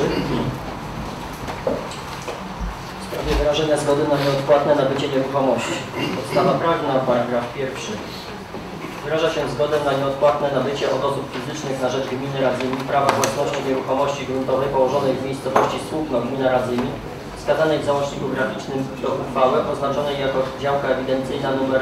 w sprawie wyrażenia zgody na nieodpłatne nabycie nieruchomości. Podstawa prawna, paragraf 1. Wyraża się zgodę na nieodpłatne nabycie od osób fizycznych na rzecz gminy Radzymin prawa własności nieruchomości gruntowej położonej w miejscowości Słupno, gmina Radzymin, wskazanej w załączniku graficznym do uchwały, oznaczonej jako działka ewidencyjna nr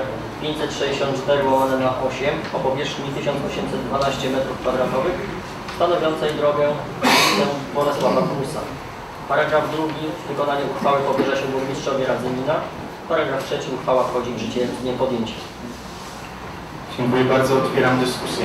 564/8 o powierzchni 1812 m2, stanowiącej drogę Bolesława Prusa. Paragraf 2. Wykonanie uchwały powierza się burmistrzowi Radzymina. Paragraf 3. Uchwała wchodzi w życie z dniem podjęcia. Dziękuję bardzo. Otwieram dyskusję.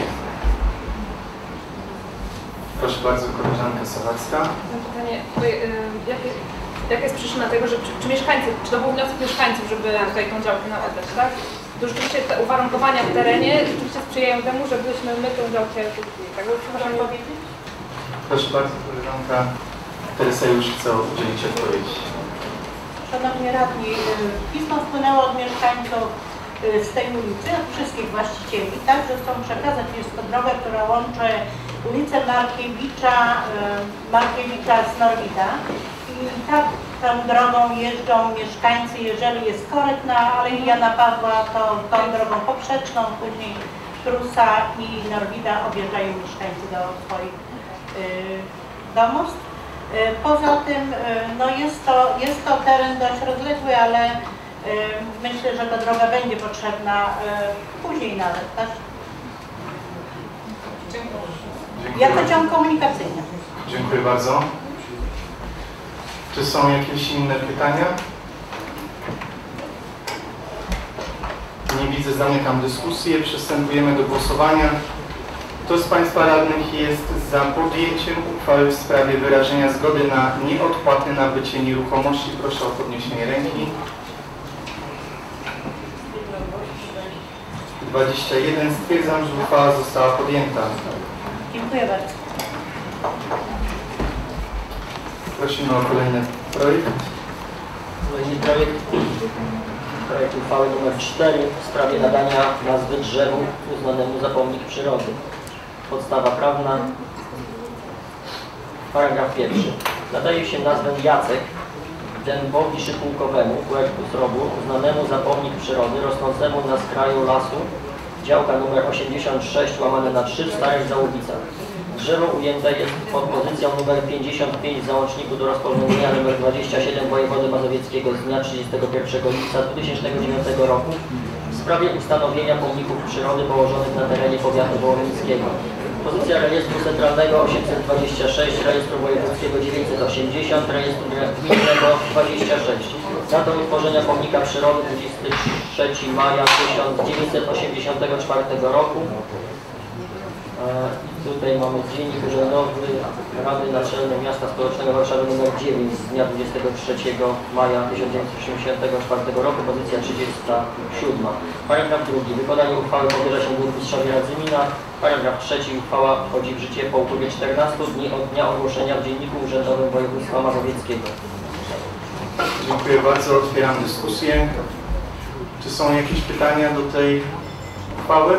Proszę bardzo, koleżanka Sawacka. Mam pytanie, jaka jest przyczyna tego, że czy mieszkańcy, czy to był wniosek mieszkańców, żeby tutaj tą działkę nam oddać, tak? To rzeczywiście te uwarunkowania w terenie rzeczywiście sprzyjają temu, żebyśmy my tę działkę kupili. Tak, proszę powiedzieć? Proszę bardzo, koleżanka Teresa już chce udzielić odpowiedzi. Szanowni radni, pismo wpłynęło od mieszkańców z tej ulicy, od wszystkich właścicieli, tak, że chcą przekazać, jest to droga, która łączy ulicę Markiewicza z Norwida i tak tą drogą jeżdżą mieszkańcy, jeżeli jest korek na Alei Jana Pawła, to tą drogą poprzeczną, później Prusa i Norwida objeżdżają mieszkańcy do swoich domostw. Poza tym no jest to teren dość rozległy, ale myślę, że ta droga będzie potrzebna później nawet, tak? Jako ciąg komunikacyjny. Dziękuję bardzo. Czy są jakieś inne pytania? Nie widzę, zamykam dyskusję. Przystępujemy do głosowania. Kto z Państwa radnych jest za podjęciem uchwały w sprawie wyrażenia zgody na nieodpłatne nabycie nieruchomości? Proszę o podniesienie ręki. 21. Stwierdzam, że uchwała została podjęta. Dziękuję bardzo. Prosimy o kolejny projekt. Kolejny projekt uchwały nr 4 w sprawie nadania nazwy drzewu uznanemu za pomnik przyrody. Podstawa prawna. Paragraf 1. Nadaje się nazwę Jacek dębowi szypułkowemu, Puertus robu, uznanemu za pomnik przyrody rosnącemu na skraju lasu, działka nr 86/3 w Starych Załubicach. Drzewo ujęte jest pod pozycją nr 55 w załączniku do rozporządzenia nr 27 wojewody mazowieckiego z dnia 31 lipca 2009 roku w sprawie ustanowienia pomników przyrody położonych na terenie powiatu wołomińskiego. Pozycja rejestru centralnego 826, rejestru wojewódzkiego 980, rejestru gminnego 26. Datą utworzenia pomnika przyrody 23 maja 1984 roku. I tutaj mamy dziennik urzędowy Rady Naczelnej Miasta Stołecznego Warszawy nr 9 z dnia 23 maja 1984 roku, pozycja 37. Paragraf 2. Wykonanie uchwały powierza się burmistrzowi Radzymina. Paragraf 3. Uchwała wchodzi w życie po upływie 14 dni od dnia ogłoszenia w Dzienniku Urzędowym Województwa Mazowieckiego. Dziękuję bardzo. Otwieram dyskusję. Czy są jakieś pytania do tej uchwały?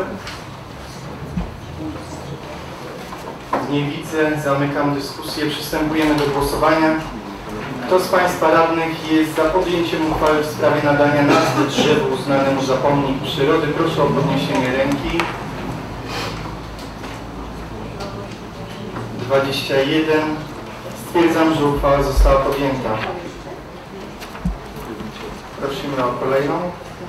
Nie widzę. Zamykam dyskusję. Przystępujemy do głosowania. Kto z Państwa radnych jest za podjęciem uchwały w sprawie nadania nazwy drzewu uznanemu za pomnik przyrody? Proszę o podniesienie ręki. 21. Stwierdzam, że uchwała została podjęta. Prosimy o kolejną.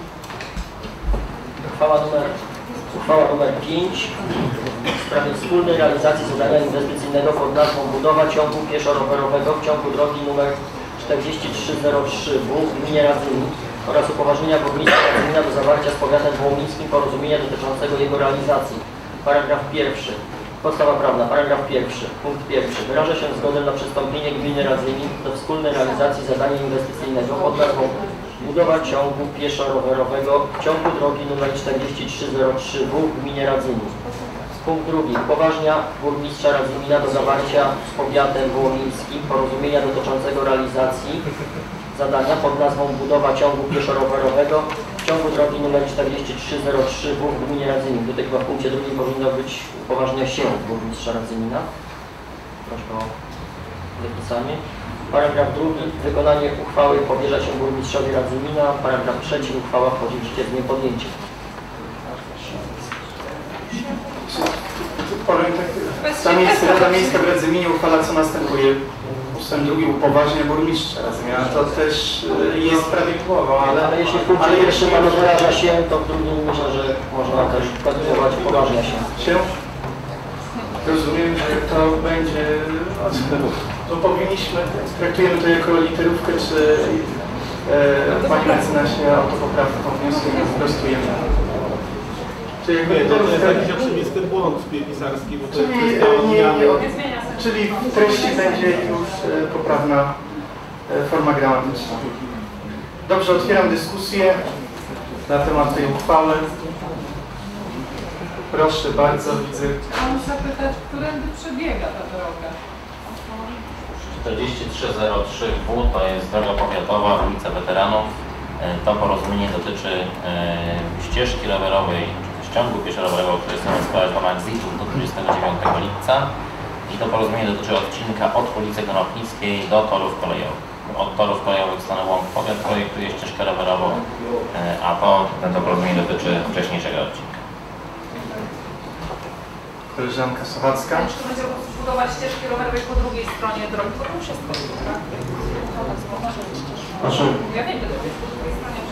Uchwała nr 5 w sprawie wspólnej realizacji zadania inwestycyjnego pod nazwą budowa ciągu pieszo-rowerowego w ciągu drogi nr 4303 W w gminie Radzymin oraz upoważnienia burmistrza Radzymina do zawarcia z powiatem wołomińskim porozumienia dotyczącego jego realizacji. Paragraf pierwszy. Podstawa prawna. Paragraf pierwszy. Punkt pierwszy. Wyraża się zgodę na przystąpienie gminy Radzymin do wspólnej realizacji zadania inwestycyjnego pod nazwą budowa ciągu pieszo-rowerowego w ciągu drogi nr 4303 W w gminie Radzymin. Punkt drugi. Upoważnia burmistrza Radzymina do zawarcia z powiatem wołomińskim porozumienia dotyczącego realizacji zadania pod nazwą budowa ciągu pieszo-rowerowego w ciągu drogi nr 4303 W w gminie Radzymin. Tutaj chyba w punkcie drugim powinno być upoważnia się burmistrza Radzymina. Proszę o zapisanie. Paragraf drugi. Wykonanie uchwały powierza się burmistrzowi Radzymina. Paragraf trzeci. Uchwała wchodzi w życie z dniem podjęcia. Rada Miejska w Radzyminie uchwala, co następuje. Ustęp drugi upoważnia burmistrza Radzymina. To też jest prawidłowo, ale jeśli w punkcie pierwszym mamy wyraża się, to w drugim myślę, że można też kontynuować upoważnia się. Rozumiem, że to będzie... To powinniśmy, traktujemy to jako literówkę, czy Pani mecenasie autopoprawką wnioskiem sprostujemy. Nie, to jest jakiś oczywisty błąd pisarski, bo to czyli w treści będzie już poprawna forma gramatyczna. Dobrze, otwieram dyskusję na temat tej uchwały. Proszę bardzo, widzę. Mam zapytać, którędy przebiega ta droga? 4303 W to jest droga powiatowa, ulica Weteranów. To porozumienie dotyczy ścieżki rowerowej, ciągu pieszo-rowerowego, który jest rozpoczęty na Exit do 29 lipca. I to porozumienie dotyczy odcinka od ulicy Konopnickiej do torów kolejowych. Od torów kolejowych strony Łąk powiat projektuje ścieżkę rowerową, a to porozumienie dotyczy wcześniejszego odcinka. Koleżanka Sowacka. Jeszcze będzie po prostu budować ścieżki rowerowej po drugiej stronie drogi, bo to już jest tak? Znaczy, Ja wiem, że to jest po drugiej stronie.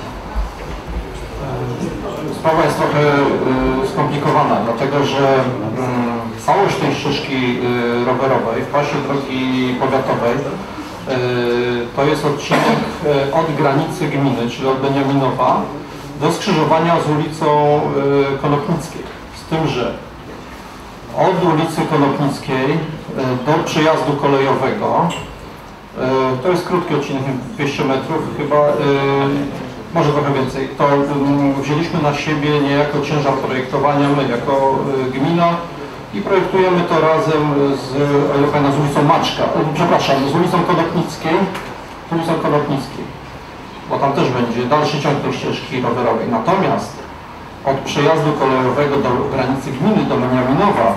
sprawa jest trochę skomplikowana, dlatego że całość tej ścieżki rowerowej w pasie drogi powiatowej to jest odcinek od granicy gminy, czyli od Beniaminowa do skrzyżowania z ulicą Konopnickiej. Z tym, że od ulicy Konopnickiej do przejazdu kolejowego, to jest krótki odcinek, 200 metrów chyba, może trochę więcej, to wzięliśmy na siebie niejako ciężar projektowania my jako gmina i projektujemy to razem z ulicą Maczka, przepraszam, z ulicą Konopnickiej, bo tam też będzie dalszy ciąg tej ścieżki rowerowej. Natomiast od przejazdu kolejowego do granicy gminy, do Beniaminowa,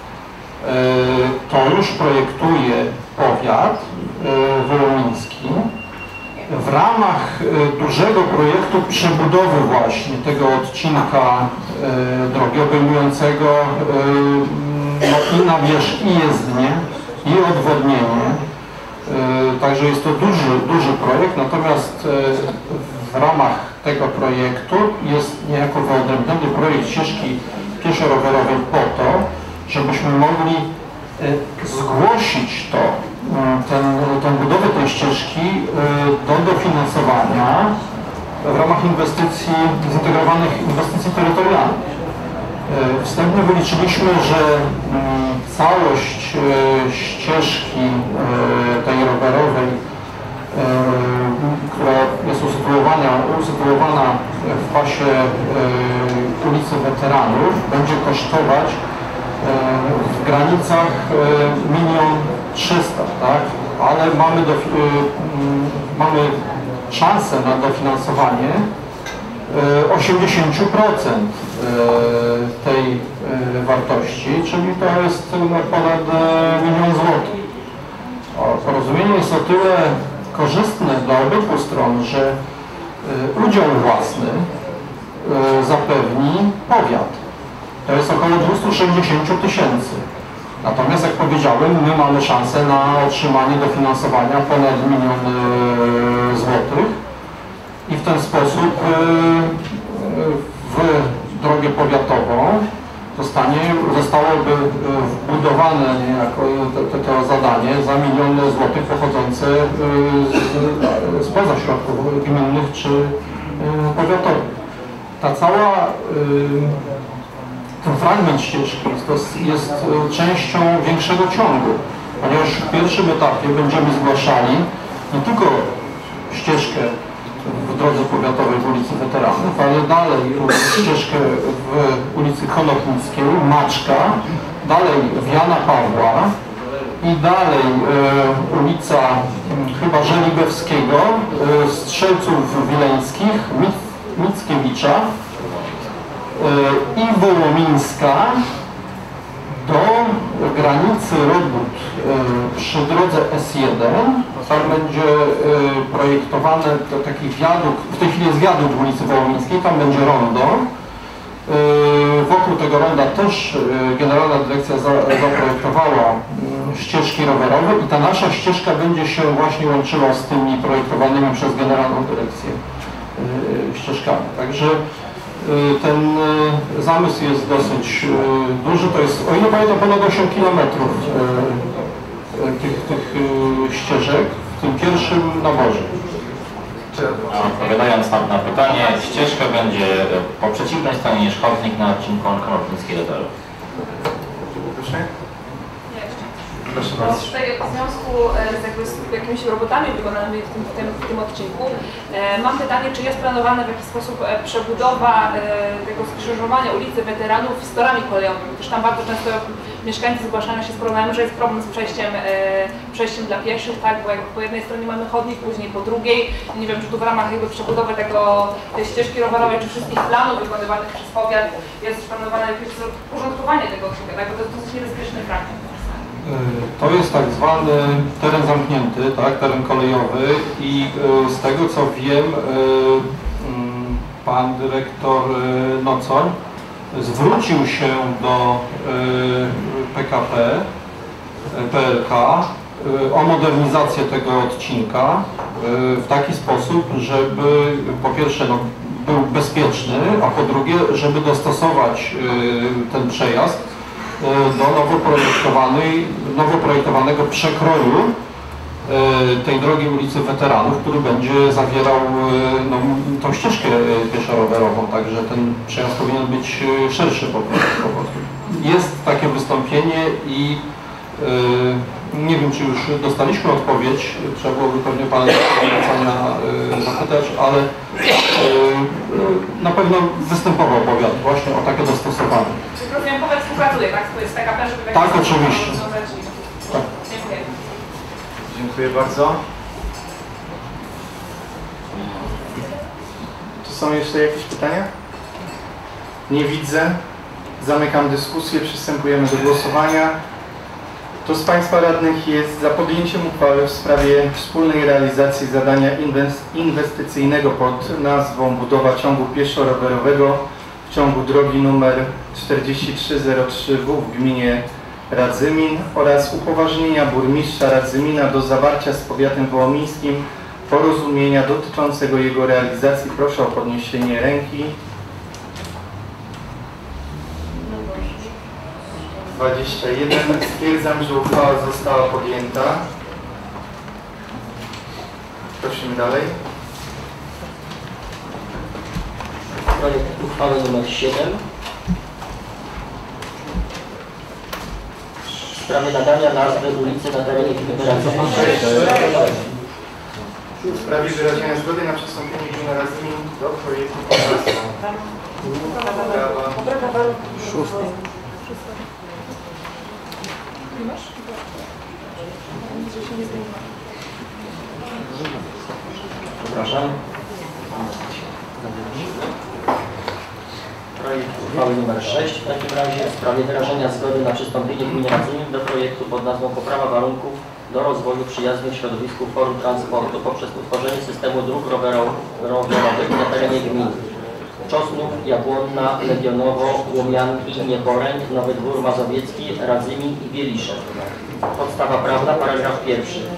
to już projektuje powiat wołomiński w ramach dużego projektu przebudowy właśnie tego odcinka drogi obejmującego i nawierzch, i jezdnię, i odwodnienie. Także jest to duży projekt, natomiast w ramach tego projektu jest niejako wyodrębniony projekt ścieżki pieszo-rowerowej po to, żebyśmy mogli zgłosić tę budowę tej ścieżki do dofinansowania w ramach inwestycji, zintegrowanych inwestycji terytorialnych. Wstępnie wyliczyliśmy, że całość ścieżki tej rowerowej, która jest usytuowana w pasie ulicy Weteranów, będzie kosztować w granicach 1 300 000, tak? Ale mamy szansę na dofinansowanie 80% tej wartości, czyli to jest ponad 1 000 000 złotych. Porozumienie jest o tyle korzystne dla obydwu stron, że udział własny zapewni powiat. To jest około 260 000. Natomiast, jak powiedziałem, my mamy szansę na otrzymanie dofinansowania ponad 1 000 000 złotych i w ten sposób w drogę powiatową zostanie zostałoby wbudowane niejako to zadanie za miliony złotych pochodzące spoza środków gminnych czy powiatowych. Ta cała, ten fragment ścieżki jest częścią większego ciągu, ponieważ w pierwszym etapie będziemy zgłaszali nie tylko ścieżkę w drodze powiatowej w ulicy Weteranów, ale dalej ścieżkę w ulicy Konopnickiej, Maczka, dalej w Jana Pawła i dalej ulica chyba Żelibewskiego, Strzelców Wileńskich, Mickiewicza i Wołomińska do granicy robót przy drodze S1. Tam będzie projektowany taki wiadukt, w tej chwili jest wiadukt w ulicy Wołomińskiej, tam będzie rondo. Wokół tego ronda też Generalna Dyrekcja zaprojektowała ścieżki rowerowe i ta nasza ścieżka będzie się właśnie łączyła z tymi projektowanymi przez Generalną Dyrekcję ścieżkami. Także ten zamysł jest dosyć duży, to jest, o ile pamiętam, ponad 8 km tych ścieżek w tym pierwszym naborze. Odpowiadając na pytanie, ścieżka będzie po przeciwnej stronie niż chodnik na odcinku Konopnickiej do Toru. Proszę? Proszę bardzo. W związku z jakimiś robotami wykonanymi w tym odcinku mam pytanie, czy jest planowana w jakiś sposób przebudowa tego skrzyżowania ulicy Weteranów z torami kolejowymi, gdyż tam bardzo często mieszkańcy zgłaszają się z problemem, że jest problem z przejściem dla pieszych, tak, bo jakby po jednej stronie mamy chodnik, później po drugiej. Nie wiem, czy tu w ramach jakby przebudowy tej ścieżki rowerowej, czy wszystkich planów wykonywanych przez powiat jest planowane jakieś porządkowanie tego odcinka, tak, bo to jest dosyć niebezpieczny fragment. To jest tak zwany teren zamknięty, tak, teren kolejowy i z tego co wiem, pan dyrektor Nocoń zwrócił się do PKP, PLK o modernizację tego odcinka w taki sposób, żeby po pierwsze był bezpieczny, a po drugie, żeby dostosować ten przejazd do nowo projektowanego przekroju tej drogi ulicy Weteranów, który będzie zawierał tą ścieżkę pieszo-rowerową, także ten przejazd powinien być szerszy po prostu. Jest takie wystąpienie i nie wiem, czy już dostaliśmy odpowiedź, trzeba byłoby pewnie pana zapytać, ale na pewno występował powiat właśnie o takie dostosowanie. Czyli rozumiem, powiat współpracuje, tak? To jest taka też, żeby... Tak, oczywiście. Tak. Dziękuję. Dziękuję bardzo. Czy są jeszcze jakieś pytania? Nie widzę. Zamykam dyskusję, przystępujemy do głosowania. Kto z Państwa radnych jest za podjęciem uchwały w sprawie wspólnej realizacji zadania inwestycyjnego pod nazwą budowa ciągu pieszo-rowerowego w ciągu drogi nr 4303W w gminie Radzymin oraz upoważnienia burmistrza Radzymina do zawarcia z powiatem wołomińskim porozumienia dotyczącego jego realizacji? Proszę o podniesienie ręki. 21. Stwierdzam, że uchwała została podjęta. Prosimy dalej. Projekt uchwały nr 7 w sprawie nadania nazwy ulicy na terenie gminy Radzymin. W sprawie wyrażenia zgody na przystąpienie gminy Radzymin do projektu Przepraszam. Projekt uchwały nr 6 w takim razie w sprawie wyrażenia zgody na przystąpienie gminy Radzymin do projektu pod nazwą Poprawa warunków do rozwoju przyjaznych środowisku form transportu poprzez utworzenie systemu dróg rowerowych na terenie gmin Czosnów, Jabłonna, Legionowo, Łomianki, Nieporęg, Nowy Dwór Mazowiecki, Radzymin i Bielisze. Podstawa prawna, paragraf 1.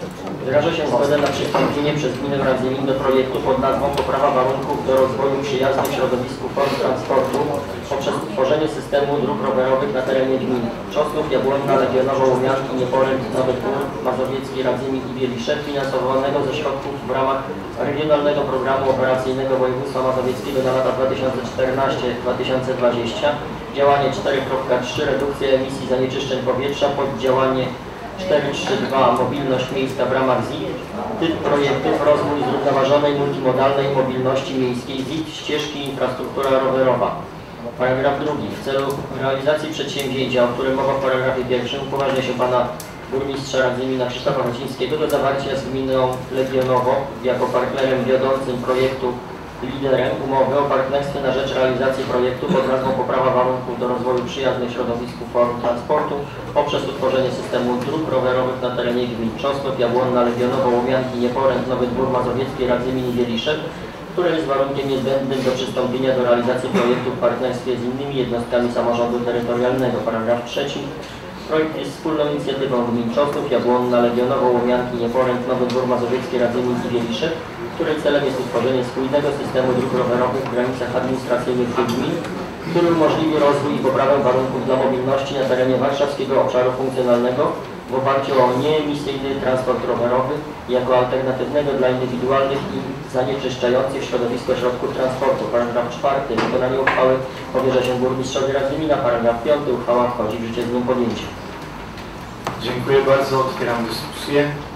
Wyraża się zgodę na przystąpienie przez gminę Radzymin do projektu pod nazwą Poprawa warunków do rozwoju przyjaznych środowisku form transportu poprzez utworzenie systemu dróg rowerowych na terenie gmin Czosnów, Jabłonna, Legionowo, Łomianki, Nieporęb, Nowy Dwór, Mazowiecki, Radzymin i Bieliszek, finansowanego ze środków w ramach Regionalnego Programu Operacyjnego Województwa Mazowieckiego na lata 2014-2020. Działanie 4.3 redukcja emisji zanieczyszczeń powietrza, poddziałanie 4.3.2 mobilność miejska w ramach ZIT. Typ projektów rozwój zrównoważonej multimodalnej mobilności miejskiej ZIT ścieżki infrastruktura rowerowa. Paragraf drugi. W celu realizacji przedsięwzięcia, o którym mowa w paragrafie pierwszym, upoważnia się pana burmistrza Radzymina Krzysztofa Chocińskiego do zawarcia z gminą Legionowo jako partnerem wiodącym projektu liderem umowy o partnerstwie na rzecz realizacji projektu pod nazwą Poprawa warunków do rozwoju przyjaznych środowisku form transportu poprzez utworzenie systemu dróg rowerowych na terenie gmin Czosnów, Jabłonna, Legionowo, Łomianki, Nieporęb, Nowy Dwór, Mazowiecki, Radzymin i Bieliszek, które jest warunkiem niezbędnym do przystąpienia do realizacji projektu w partnerstwie z innymi jednostkami samorządu terytorialnego. Paragraf trzeci. Projekt jest wspólną inicjatywą gmin Czosnów, Jabłonna, Legionowo, Łomianki, Nieporęb, Nowy Dwór, Mazowiecki, Radzymin i Bieliszek, której celem jest utworzenie spójnego systemu dróg rowerowych w granicach administracyjnych tych gmin, który umożliwi rozwój i poprawę warunków dla mobilności na terenie warszawskiego obszaru funkcjonalnego w oparciu o nieemisyjny transport rowerowy jako alternatywnego dla indywidualnych i zanieczyszczających środowisko środków transportu. Paragraf czwarty. Wykonanie uchwały powierza się burmistrzowi Radzymina. Paragraf piąty. Uchwała wchodzi w życie z dniem podjęcia. Dziękuję bardzo. Otwieram dyskusję.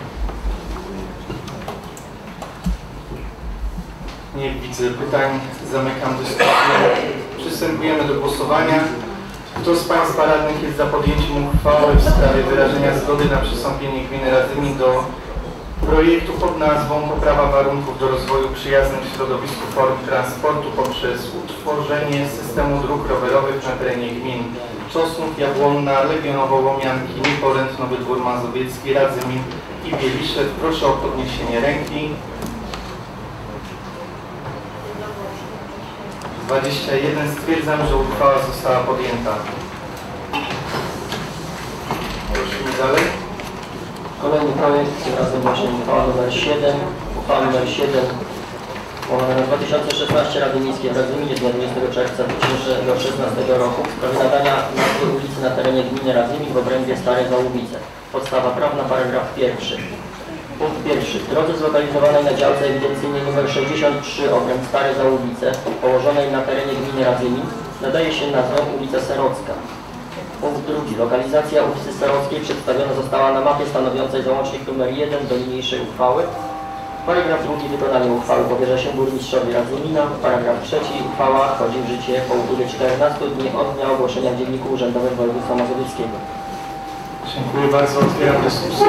Nie widzę pytań. Zamykam dyskusję. Przystępujemy do głosowania. Kto z Państwa radnych jest za podjęciem uchwały w sprawie wyrażenia zgody na przystąpienie gminy Radzymin do projektu pod nazwą Poprawa warunków do rozwoju przyjaznym środowisku form transportu poprzez utworzenie systemu dróg rowerowych na terenie gmin Czosnów, Jabłonna, Legionowo, Łomianki, Nieporęb, Nowy Dwór Mazowiecki, Radzymin i Bieliszek? Proszę o podniesienie ręki. 21. Stwierdzam, że uchwała została podjęta. Prosimy dalej. Kolejny projekt, tym razem właśnie uchwała nr 7, uchwała nr 7 na 2016 Rady Miejskiej w Radzyminie z dnia 20 czerwca 2016 roku w sprawie nadania nazwy ulicy na terenie gminy Radzymin w obrębie Stare Załubice. Podstawa prawna, paragraf pierwszy. Punkt pierwszy. W drodze zlokalizowanej na działce ewidencyjnej nr 63 obręb Stare Załubice, położonej na terenie gminy Radzymin, nadaje się nazwę ulica Serocka. Punkt drugi. Lokalizacja ulicy Serockiej przedstawiona została na mapie stanowiącej załącznik nr 1 do niniejszej uchwały. Paragraf drugi. Wykonanie uchwały powierza się burmistrzowi Radzymina. Paragraf trzeci. Uchwała wchodzi w życie po upływie 14 dni od dnia ogłoszenia w Dzienniku Urzędowym Województwa Mazowieckiego. Dziękuję bardzo. Otwieram dyskusję.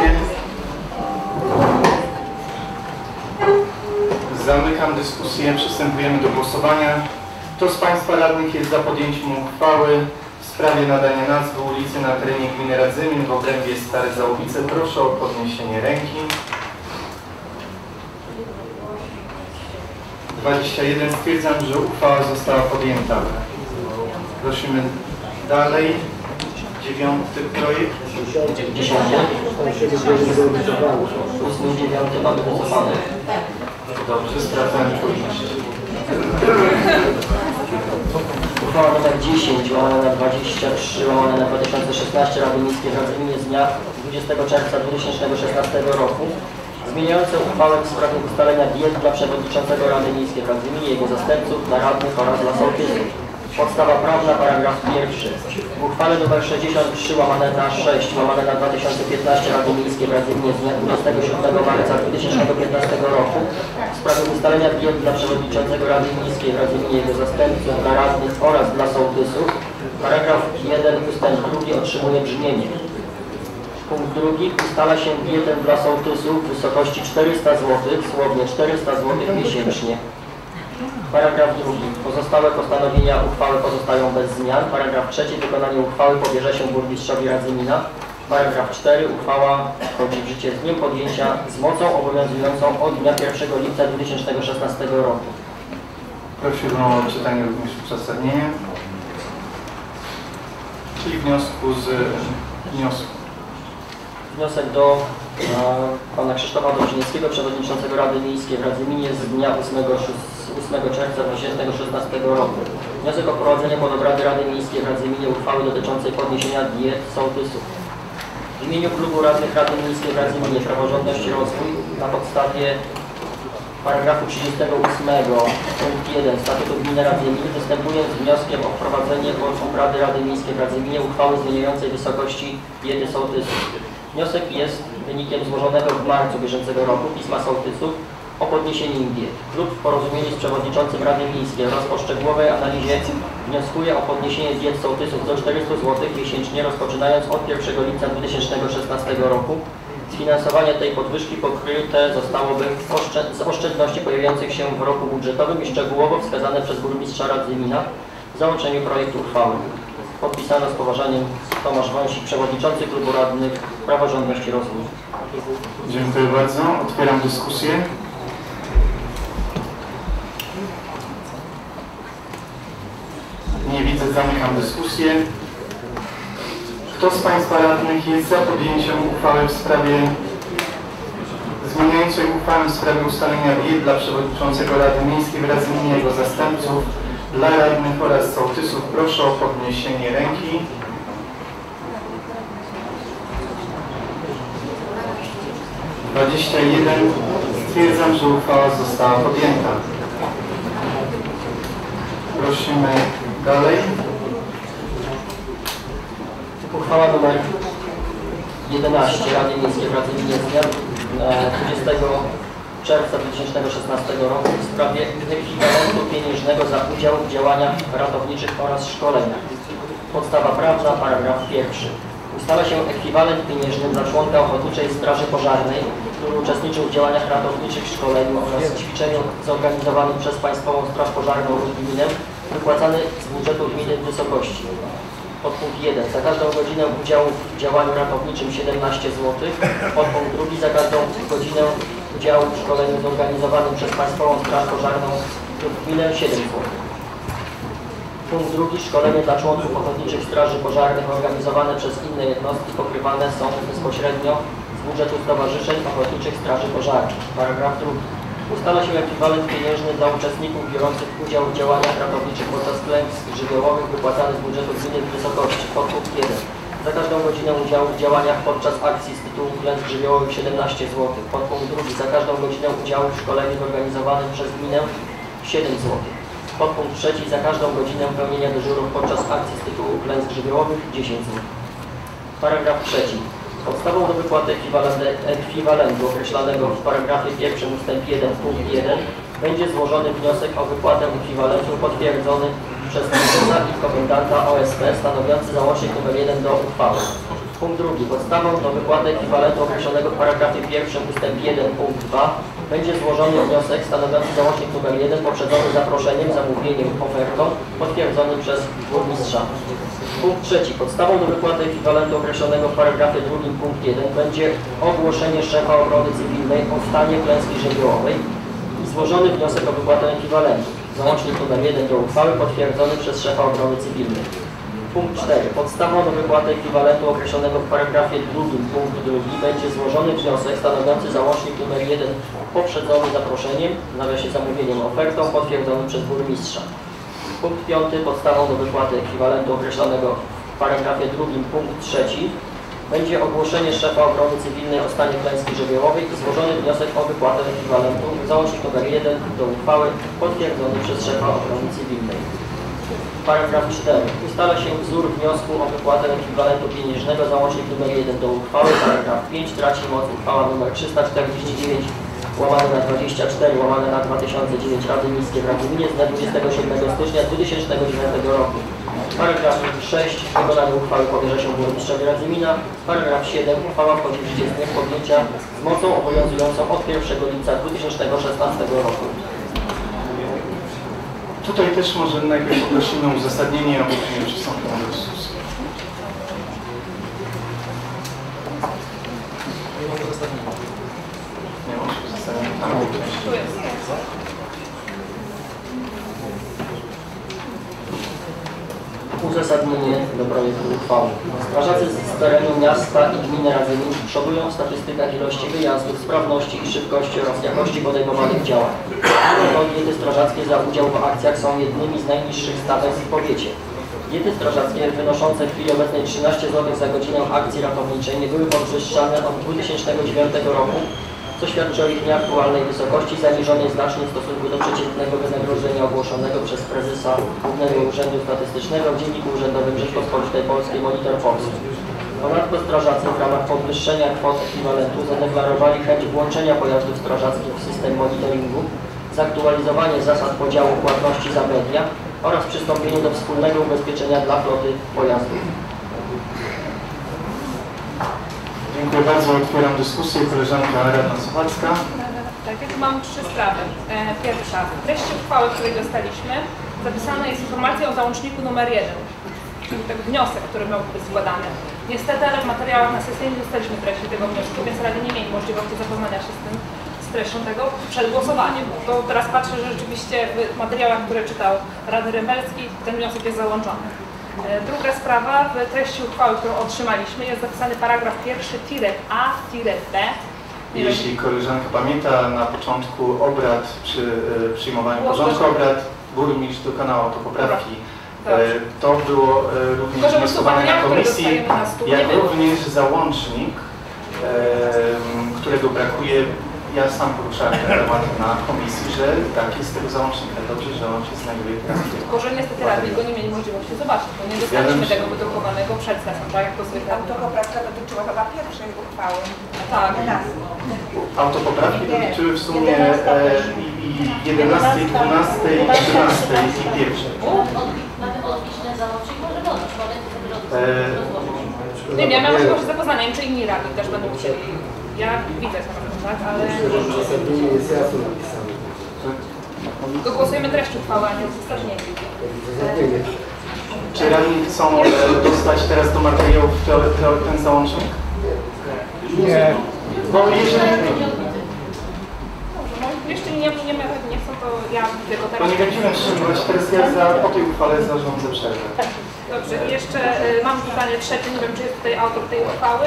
Zamykam dyskusję. Przystępujemy do głosowania. Kto z Państwa radnych jest za podjęciem uchwały w sprawie nadania nazwy ulicy na terenie gminy Radzymin w obrębie Stare Załubice? Proszę o podniesienie ręki. 21. Stwierdzam, że uchwała została podjęta. Prosimy dalej. 9. projekt. 10. 8 i 9 mamy wycofane. Dobrze, sprawdzamy późność. Uchwała nr 10 łamane na 23 łamane na 2016 Rady Miejskiej w Radzyminie z dnia 20 czerwca 2016 roku zmieniające uchwałę w sprawie ustalenia diet dla przewodniczącego Rady Miejskiej w Radzyminie, jego zastępców, na radnych oraz dla sołtysów. Podstawa prawna, paragraf pierwszy. W uchwale nr 63 łamane na 6 łamane na 2015 Rady Miejskiej w Radzyminie z dnia 27 marca 2015 roku w sprawie ustalenia diet dla przewodniczącego Rady Miejskiej w Radzyminie, jego zastępców, dla radnych oraz dla sołtysów. Paragraf 1 ustęp 2 otrzymuje brzmienie. Punkt drugi. Ustala się dietę dla sołtysów w wysokości 400 zł, słownie 400 zł miesięcznie. Paragraf drugi. Pozostałe postanowienia uchwały pozostają bez zmian. Paragraf trzeci. Wykonanie uchwały powierza się burmistrzowi Radzymina. Paragraf 4. Uchwała wchodzi w życie z dniem podjęcia z mocą obowiązującą od dnia 1 lipca 2016 roku. Prosiłbym o czytanie również uzasadnienia, czyli wniosku z wniosku. Wniosek do pana Krzysztofa Dobrzyńskiego, przewodniczącego Rady Miejskiej w Radzyminie z dnia 8 czerwca 2016 roku. Wniosek o wprowadzenie pod obrady Rady Miejskiej w Radzyminie uchwały dotyczącej podniesienia diet sołtysów. W imieniu Klubu Radnych Rady Miejskiej w Radzyminie Praworządność i Rozwój na podstawie paragrafu 38 punkt 1 Statutu Gminy Radzymin występuję z wnioskiem o wprowadzenie pod obrady Rady Miejskiej w Radzyminie uchwały zmieniającej wysokości diety sołtysów. Wniosek jest wynikiem złożonego w marcu bieżącego roku pisma sołtysów o podniesieniu im diet. Klub w porozumieniu z przewodniczącym Rady Miejskiej oraz po szczegółowej analizie wnioskuje o podniesienie diet sołtysów do 400 zł miesięcznie, rozpoczynając od 1 lipca 2016 roku. Sfinansowanie tej podwyżki pokryte zostałoby z oszczędności pojawiających się w roku budżetowym i szczegółowo wskazane przez burmistrza Radzymina w załączeniu projektu uchwały. Podpisano z poważaniem Tomasz Wąsik, przewodniczący Klubu Radnych Praworządność i Rozwój. Dziękuję bardzo. Otwieram dyskusję. Nie widzę, zamykam dyskusję. Kto z Państwa radnych jest za podjęciem uchwały w sprawie zmieniającej uchwałę w sprawie ustalenia diet dla przewodniczącego Rady Miejskiej w Radzyminie, jego zastępców, dla radnych oraz sołtysów? Proszę o podniesienie ręki. Stwierdzam, że uchwała została podjęta. Prosimy dalej. Uchwała nr 11 Rady Miejskiej w Radzyminie z dnia 20 czerwca 2016 roku w sprawie ekwiwalentu pieniężnego za udział w działaniach ratowniczych oraz szkoleniach. Podstawa prawna, paragraf 1. Ustala się ekwiwalent pieniężny dla członka Ochotniczej Straży Pożarnej, który uczestniczył w działaniach ratowniczych, szkoleniu oraz ćwiczeniu zorganizowanym przez Państwową Straż Pożarną lub gminę, wypłacany z budżetu gminy w wysokości: podpunkt 1. Za każdą godzinę udziału w działaniu ratowniczym 17 zł. Podpunkt 2. Za każdą godzinę udziału w szkoleniu zorganizowanym przez Państwową Straż Pożarną lub gminę 7 zł. Punkt 2. Szkolenie dla członków Ochotniczych Straży Pożarnych organizowane przez inne jednostki pokrywane są bezpośrednio z budżetu stowarzyszeń Ochotniczych Straży Pożarnych. Paragraf 2. Ustala się ekwiwalent pieniężny dla uczestników biorących udział w działaniach ratowniczych podczas klęsk żywiołowych wypłacany z budżetu gminy w wysokości: podpunkt 1. Za każdą godzinę udziału w działaniach podczas akcji z tytułu klęsk żywiołowych 17 zł. Podpunkt 2. Za każdą godzinę udziału w szkoleniu zorganizowanym przez gminę 7 zł. Podpunkt 3. Za każdą godzinę pełnienia dyżurów podczas akcji z tytułu klęsk żywiołowych 10 zł. Paragraf 3. Podstawą do wypłaty ekwiwalentu określonego w paragrafie 1 ustęp 1 punkt 1 będzie złożony wniosek o wypłatę ekwiwalentu potwierdzony przez prezesa i komendanta OSP stanowiący załącznik nr 1 do uchwały. Punkt 2. Podstawą do wypłaty ekwiwalentu określonego w paragrafie 1 ustęp 1 punkt 2 będzie złożony wniosek stanowiący załącznik nr 1 poprzedzony zaproszeniem, zamówieniem, ofertą potwierdzonym przez burmistrza. Punkt 3. Podstawą do wypłaty ekwiwalentu określonego w paragrafie 2 punkt 1 będzie ogłoszenie szefa obrony cywilnej o stanie klęski żywiołowej i złożony wniosek o wypłatę ekwiwalentu. Załącznik nr 1 do uchwały potwierdzony przez szefa obrony cywilnej. Punkt 4. Podstawą do wypłaty ekwiwalentu określonego w paragrafie 2 punkt 2 będzie złożony wniosek stanowiący załącznik nr 1 poprzedzony zaproszeniem, w nawiasie zamówieniem, ofertą potwierdzonym przez burmistrza. Punkt 5. Podstawą do wypłaty ekwiwalentu określonego w paragrafie 2 punkt 3 będzie ogłoszenie szefa obrony cywilnej o stanie klęski żywiołowej i złożony wniosek o wypłatę ekwiwalentu, załącznik nr 1 do uchwały potwierdzony przez szefa obrony cywilnej. Paragraf 4. Ustala się wzór wniosku o wypłatę ekwiwalentu pieniężnego, załącznik nr 1 do uchwały. Paragraf 5. Traci moc uchwała nr 349 łamane na 24 łamane na 2009 Rady Miejskiej w Radzyminie z dnia 27 stycznia 2009 roku. Paragraf 6. Wykonanie uchwały powierza się burmistrzowi Radzymina. Paragraf 7. Uchwała wchodzi w życie z dniem podjęcia z mocą obowiązującą od 1 lipca 2016 roku. Tutaj też może najpierw poprosimy o uzasadnienie, a później przystąpimy do dyskusji. Nie ma uzasadnienia. uzasadnienie do projektu uchwały. Strażacy z terenu miasta i gminy Radzymin przodują w statystykach ilości wyjazdów, sprawności i szybkości oraz jakości podejmowanych działań. To diety strażackie za udział w akcjach są jednymi z najniższych stawek w powiecie. Diety strażackie wynoszące w chwili obecnej 13 zł za godzinę akcji ratowniczej nie były podwyższane od 2009 roku, co świadczy o ich nieaktualnej wysokości, zaniżonej znacznie w stosunku do przeciętnego wynagrodzenia ogłoszonego przez prezesa Głównego Urzędu Statystycznego w Dzienniku Urzędowym Rzeczpospolitej Polskiej Monitor Polski. Ponadto strażacy w ramach podwyższenia kwot ekwiwalentu zadeklarowali chęć włączenia pojazdów strażackich w system monitoringu, zaktualizowanie zasad podziału płatności za media oraz przystąpienie do wspólnego ubezpieczenia dla floty pojazdów. Dziękuję bardzo. Otwieram dyskusję. Koleżanka Radna Sochacka. Tak, ja tu mam 3 sprawy. Pierwsza. W treści uchwały, której dostaliśmy, zapisana jest informacja o załączniku numer 1, czyli ten wniosek, który miał być składany. Niestety, ale w materiałach na sesji nie dostaliśmy treści tego wniosku, więc Rady nie mieli możliwości zapoznania się z treścią tego przed głosowaniem. To teraz patrzę, że rzeczywiście w materiałach, które czytał Rady Rymelski, ten wniosek jest załączony. Druga sprawa, w treści uchwały, którą otrzymaliśmy, jest zapisany paragraf 1-A-B. Jeśli koleżanka pamięta, na początku obrad, przy przyjmowaniu porządku obrad, burmistrz dokonał autopoprawki. To było również wnioskowane na komisji, jak również załącznik, którego brakuje. Ja sam poruszałem ten temat na komisji, że tak jest tego załącznika. Dobrze, że on się znajduje teraz. Tylko, że niestety radni go nie mieli możliwości zobaczyć, bo nie dostaliśmy tego wydrukowanego przed sesją, tak jak to zwykle. Autopoprawka dotyczyła chyba pierwszej uchwały. Tak. Autopoprawki dotyczyły w sumie 11, 12, 13 i pierwszej. Na tym odlicznym załączniku może odnieść, nie wiem, ja miałam możliwość zapoznania, czy inni radni też będą chcieli. Ja widzę to, tak, ale... jest jasno napisane. Tylko głosujemy treść uchwały, a nie uzasadnienie. Czy radni chcą dostać teraz do materiałów ten załącznik? Nie. Bo jeżeli... Jeszcze nie chcą, to ja widzę go teraz. Bo nie będziemy wstrzymywać, teraz ja po tej uchwale zarządzę przerwę. Dobrze, i jeszcze mam pytanie trzecie, nie wiem, czy jest tutaj autor tej uchwały.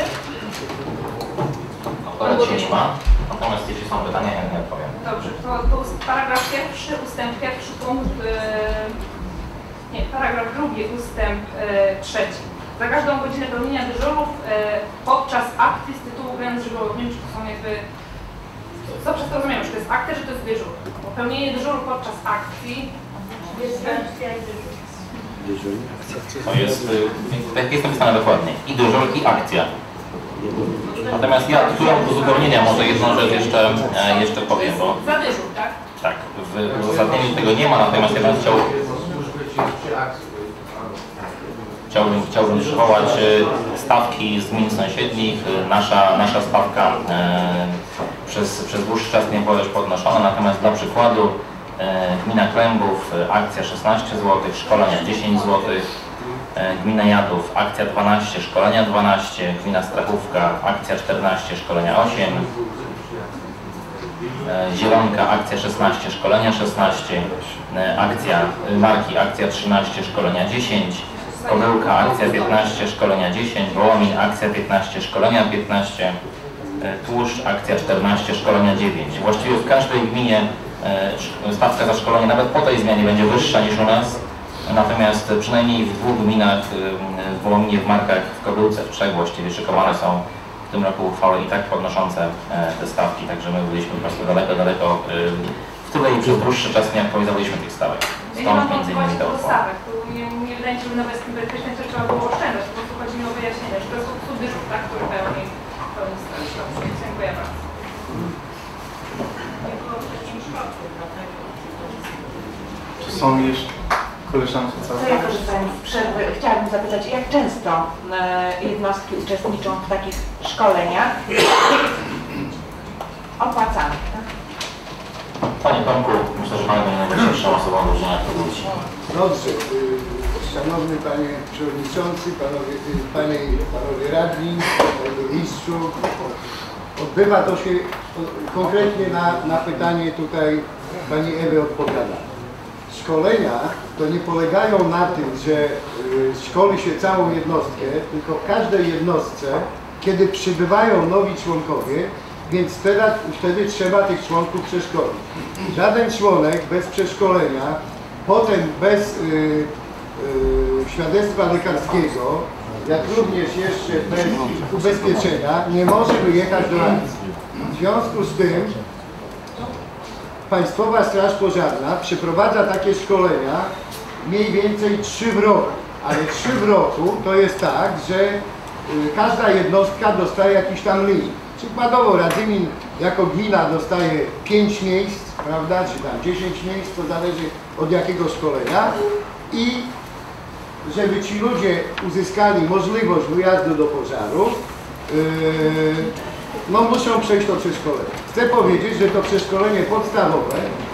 Akurat nie ma, natomiast jeśli są pytania, ja nie odpowiem. Dobrze, to paragraf 1, ustęp 1, punkt... nie, paragraf 2, ustęp 3. Za każdą godzinę pełnienia dyżurów podczas akcji z tytułu granic dyżurów. Nie wiem, czy to są jakby... Co przez to rozumiemy, czy to jest akcja, czy to jest dyżur? Bo pełnienie dyżuru podczas akcji... To jest, tak jest napisane dokładnie, i dyżur, i akcja. Natomiast ja tytułem uzupełnienia może jedną rzecz jeszcze powiem, bo... Za dyżur, tak? Tak, w uzasadnieniu tego nie ma, natomiast ja bym chciałbym przywołać stawki z gmin sąsiednich. Nasza stawka przez dłuższy czas nie była już podnoszona, natomiast dla przykładu gmina Klębów, akcja 16 zł, szkolenia 10 zł, gmina Jadów, akcja 12, szkolenia 12, gmina Strachówka, akcja 14, szkolenia 8, Zielonka, akcja 16, szkolenia 16, akcja Marki, akcja 13, szkolenia 10, Kobyłka, akcja 15, szkolenia 10, Wołomin, akcja 15, szkolenia 15, Tłuszcz, akcja 14, szkolenia 9. Właściwie w każdej gminie stawka za szkolenie nawet po tej zmianie będzie wyższa niż u nas. Natomiast przynajmniej w 2 gminach, w Wołominie, w Markach, w Kobyłce, w 3 właściwie szykowane są w tym roku uchwały i tak podnoszące te stawki, także my byliśmy po prostu daleko w tyle i przez dłuższy czas nie aktualizowaliśmy tych stawek. Stąd między innymi ta uchwała. Nie wydaje mi się, że nawet z tym bezpieczeństwem trzeba było oszczędzać, po prostu chodzi mi o wyjaśnienie, że to jest po dyżur, tak, który pełni straż. Dziękuję bardzo. Czy są jeszcze koleżanki co? Ja korzystając z przerwy, chciałabym zapytać, jak często jednostki uczestniczą w takich szkoleniach opłacanych, tak? Panie Tomku, myślę, że Pan będzie najważniejszą osobą różnienia to ludzi. Dobrze. Szanowny Panie Przewodniczący, Panowie Radni, Panie Burmistrzu, odbywa to się konkretnie na pytanie tutaj Pani Ewy odpowiada. Szkolenia to nie polegają na tym, że szkoli się całą jednostkę, tylko w każdej jednostce, kiedy przybywają nowi członkowie, więc wtedy trzeba tych członków przeszkolić. Żaden członek bez przeszkolenia, potem bez świadectwa lekarskiego, jak również jeszcze bez ubezpieczenia, nie może wyjechać do akcji. W związku z tym Państwowa Straż Pożarna przeprowadza takie szkolenia mniej więcej 3 w roku, ale 3 w roku to jest tak, że każda jednostka dostaje jakiś tam limit. Przykładowo Radzymin jako gmina dostaje 5 miejsc, prawda, czy tam 10 miejsc, to zależy od jakiego szkolenia i żeby ci ludzie uzyskali możliwość wyjazdu do pożaru, no muszą przejść to przeszkolenie. Chcę powiedzieć, że to przeszkolenie podstawowe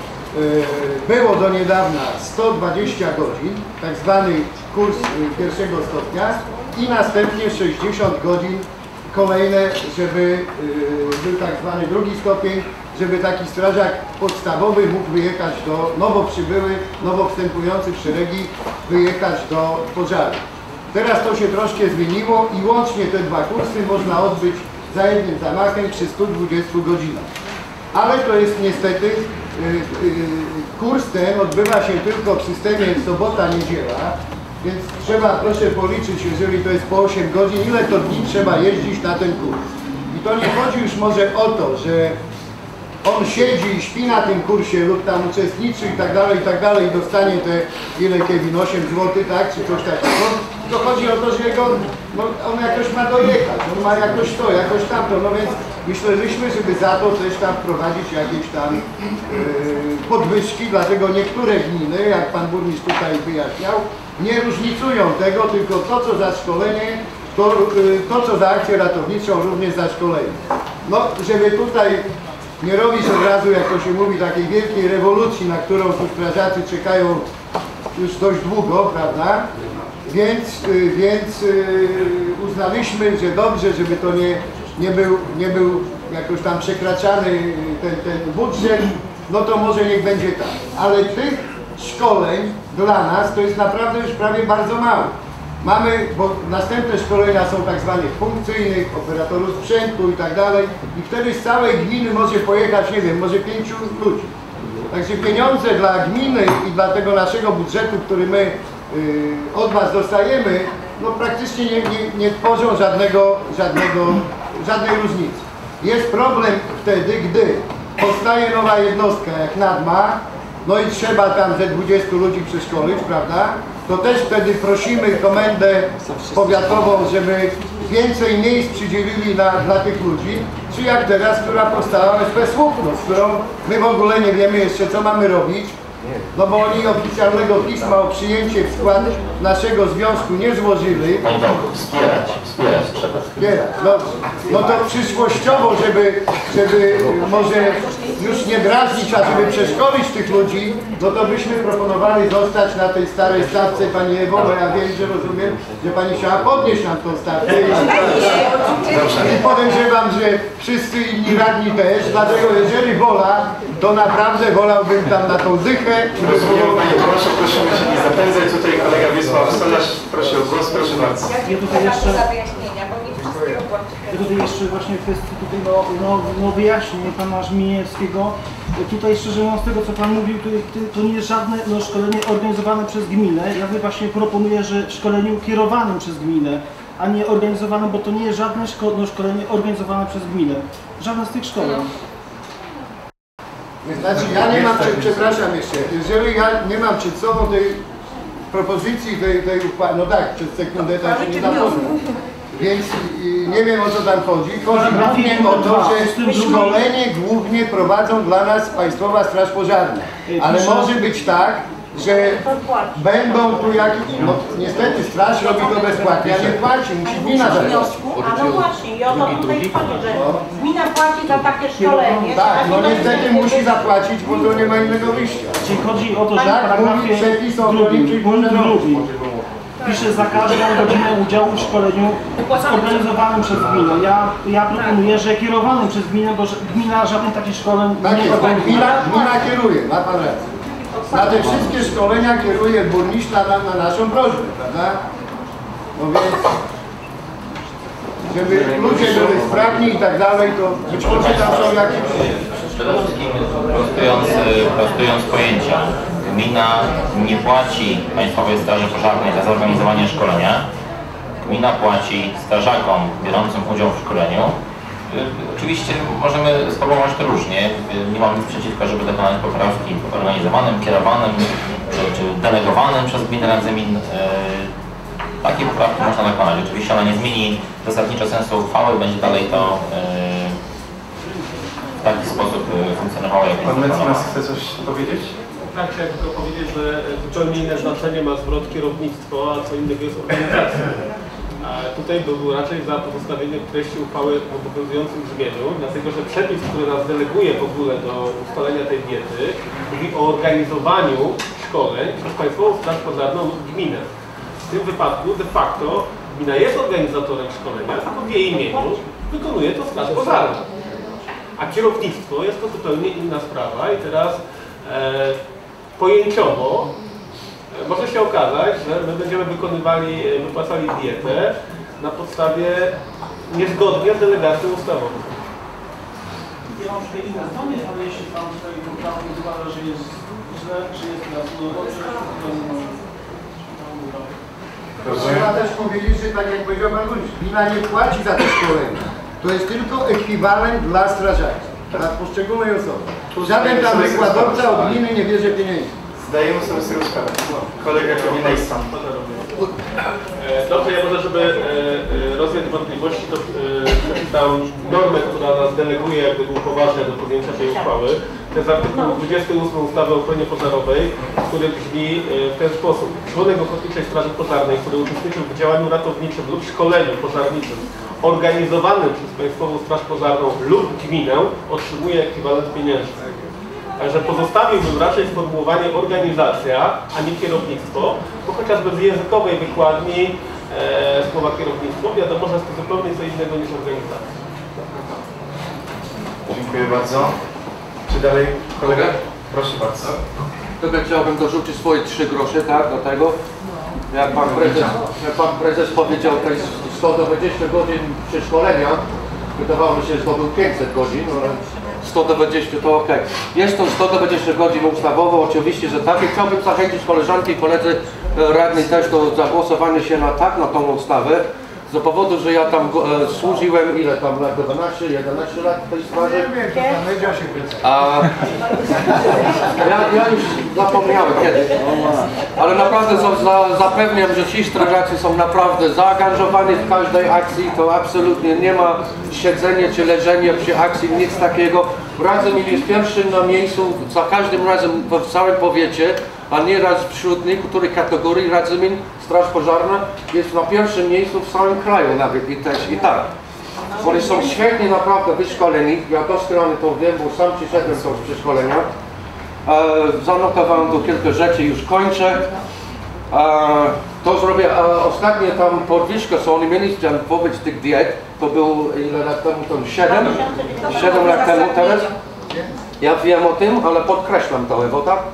było do niedawna 120 godzin, tak zwany kurs pierwszego stopnia i następnie 60 godzin kolejne, żeby był tak zwany drugi stopień, żeby taki strażak podstawowy mógł wyjechać do nowo przybyłych, nowo wstępujących w szeregi, wyjechać do pożaru. Teraz to się troszkę zmieniło i łącznie te 2 kursy można odbyć za jednym zamachem przy 120 godzinach. Ale to jest niestety, kurs ten odbywa się tylko w systemie sobota-niedziela, więc trzeba proszę policzyć, jeżeli to jest po 8 godzin, ile to dni trzeba jeździć na ten kurs. I to nie chodzi już może o to, że on siedzi i śpi na tym kursie lub tam uczestniczy i tak dalej, i dostanie te, ile Kevin, 8 zł, tak, czy coś takiego. To chodzi o to, że on jakoś ma dojechać, on ma jakoś to, jakoś tamto, no więc myśleliśmy, żeby za to też tam wprowadzić jakieś tam podwyżki, dlatego niektóre gminy, jak pan burmistrz tutaj wyjaśniał, nie różnicują tego, tylko to, co za szkolenie, to co za akcję ratowniczą, również za szkolenie. No, żeby tutaj nie robić od razu, jak to się mówi, takiej wielkiej rewolucji, na którą tu strażacy czekają już dość długo, prawda? Więc uznaliśmy, że dobrze, żeby to nie był jakoś tam przekraczany ten budżet, no to może niech będzie tak. Ale tych szkoleń dla nas to jest naprawdę już prawie bardzo mało. Mamy, bo następne szkolenia są tak zwanych funkcyjnych, operatorów sprzętu i tak dalej i wtedy z całej gminy może pojechać, nie wiem, może 5 ludzi. Także pieniądze dla gminy i dla tego naszego budżetu, który my od Was dostajemy, no praktycznie nie tworzą żadnej różnicy. Jest problem wtedy, gdy powstaje nowa jednostka jak Nadma, no i trzeba tam ze 20 ludzi przeszkolić, prawda? To też wtedy prosimy komendę powiatową, żeby więcej miejsc przydzielili dla tych ludzi, czy jak teraz, która powstała SP Słupno, z którą my w ogóle nie wiemy jeszcze, co mamy robić, no bo oni oficjalnego pisma o przyjęcie w skład naszego związku nie złożyli. Wspierać trzeba. Wspierać, dobrze. No to przyszłościowo, żeby może już nie drażnić, a żeby przeszkolić tych ludzi, no to byśmy proponowali zostać na tej starej stawce, Pani Ewo, bo ja wiem, że rozumiem, że Pani chciała podnieść nam tą stawkę. I podejrzewam, że wszyscy inni radni też, dlatego jeżeli wola, to naprawdę wolałbym tam na tą dychę. Rozumiem, Panie Tomaszu, prosimy się nie zapędzać. Tutaj kolega Wiesław Stolarz, proszę o głos, proszę bardzo. Ja tutaj jeszcze właśnie w kwestii tutaj wyjaśnień pana Żmijewskiego. Tutaj szczerze mówiąc, z tego co pan mówił, to nie jest żadne szkolenie organizowane przez gminę. Ja właśnie proponuję, że szkoleniu kierowanym przez gminę, a nie organizowanym, bo to nie jest żadne szkolenie organizowane przez gminę. Żadne z tych szkoleń. Znaczy ja nie mam, przepraszam jeszcze, jeżeli ja nie mam przed sobą tej propozycji, tej uchwały, no tak, przez sekundę tam się nie zapomnę. Więc nie wiem, o co tam chodzi. Chodzi głównie o to, że szkolenie głównie prowadzą dla nas Państwowa Straż Pożarna. Ale może być tak, że będą tu jakieś... No niestety straż robi to bezpłatnie, a nie płaci, musi gmina zapłacić. A no właśnie, i o to tutaj chodzi, że gmina płaci za takie szkolenie. Tak, no niestety musi zapłacić, bo to nie ma innego wyjścia. Czyli chodzi o to, że tak, mówi przepis o drugi. Pisze za każdą godzinę udziału w szkoleniu zorganizowanym przez gminę. Ja proponuję, że kierowanym przez gminę, bo gmina żadnych takich szkoleń nie prowadzi. Gmina kieruje, ma pan rację. na te wszystkie szkolenia kieruje burmistrz na naszą prośbę, prawda? No więc, żeby ludzie byli sprawni i tak dalej, to być może tam są jakieś... Przede wszystkim prostując pojęcia, gmina nie płaci Państwowej Straży Pożarnej za zorganizowanie szkolenia. Gmina płaci strażakom biorącym udział w szkoleniu. Oczywiście możemy spróbować to różnie. Nie mam nic przeciwko, żeby dokonać poprawki organizowanym, kierowanym czy delegowanym przez gminę Rad Gmin. Takie poprawki można dokonać. Oczywiście ona nie zmieni zasadniczo sensu uchwały, będzie dalej to w taki sposób funkcjonowało, jak jest Pan zaplanowane. mecenas chce coś powiedzieć? Tak, chciałem tylko powiedzieć, że zupełnie inne znaczenie ma zwrot kierownictwo, a co innego jest organizacja. A tutaj był raczej za pozostawieniem treści uchwały w obowiązującym brzmieniu, dlatego że przepis, który nas deleguje w ogóle do ustalenia tej diety, mówi o organizowaniu szkoleń przez Państwową Straż Pożarną lub gminę. W tym wypadku de facto gmina jest organizatorem szkolenia, tylko w jej imieniu wykonuje to Straż Pożarna. A kierownictwo jest to zupełnie inna sprawa i teraz pojęciowo może się okazać, że my będziemy wypłacali dietę na podstawie niezgodnie z delegacją ustawową. Ja mam tutaj inne zdanie, ale jeśli Pan tutaj poprawnie uważa, że jest źle, czy jest dobrze, to Trzeba też powiedzieć, że tak jak powiedział Pan Burmistrz, gmina nie płaci za te szkolenia. To jest tylko ekwiwalent dla strażaków, dla poszczególnej osoby. Żaden tam wykładowca od gminy nie bierze pieniędzy. Zdajemy sobie z tego sprawę. Kolega Kamiński. Dobrze, ja może, żeby rozwiać wątpliwości, to przeczytam normę, która nas deleguje, jakby upoważnia do podjęcia tej uchwały. To jest artykuł 28 ustawy o ochronie pożarowej, który brzmi w ten sposób. Członek Ochotniczej Straży Pożarnej, który uczestniczył w działaniu ratowniczym lub szkoleniu pożarniczym organizowanym przez Państwową Straż Pożarną lub gminę, otrzymuje ekwiwalent pieniężny. Także pozostawiłbym raczej sformułowanie organizacja, a nie kierownictwo, bo chociażby z językowej wykładni słowa kierownictwo wiadomo, że jest to zupełnie co innego niż organizacja. Dziękuję bardzo. Czy dalej kolega? Proszę bardzo. Tylko chciałbym dorzucić swoje 3 grosze, tak, do tego. Jak pan prezes powiedział, to jest 120 godzin przeszkolenia. Wydawało mi się, że to był 500 godzin, ale 120 to ok. Jest to 120 godzin ustawowo, oczywiście, że tak. I chciałbym zachęcić koleżanki i koledzy radni też do zagłosowania się na tak, na tą ustawę. Z powodu, że ja tam służyłem, ile tam lat, 12, 11 lat w tej straży. A ja już zapomniałem kiedy. Ale naprawdę zapewniam, że ci strażacy są naprawdę zaangażowani w każdej akcji. To absolutnie nie ma siedzenia czy leżenia przy akcji, nic takiego. Radzymil jest pierwszym na miejscu, za każdym razem w całym powiecie, a nieraz wśród niektórych kategorii Radzymil, Straż Pożarna jest na pierwszym miejscu w całym kraju nawet i też i tak. Oni są świetnie naprawdę wyszkoleni, ja doskonale to wiem, bo sam przyszedłem do przeszkolenia. Zanotowałem tu kilka rzeczy, już kończę. To zrobię, ostatnie tam podwyżkę, co oni mieli wobec tych diet, to był ile lat temu, to 7 lat temu teraz. Ja wiem o tym, ale podkreślam to, Ewo, tak?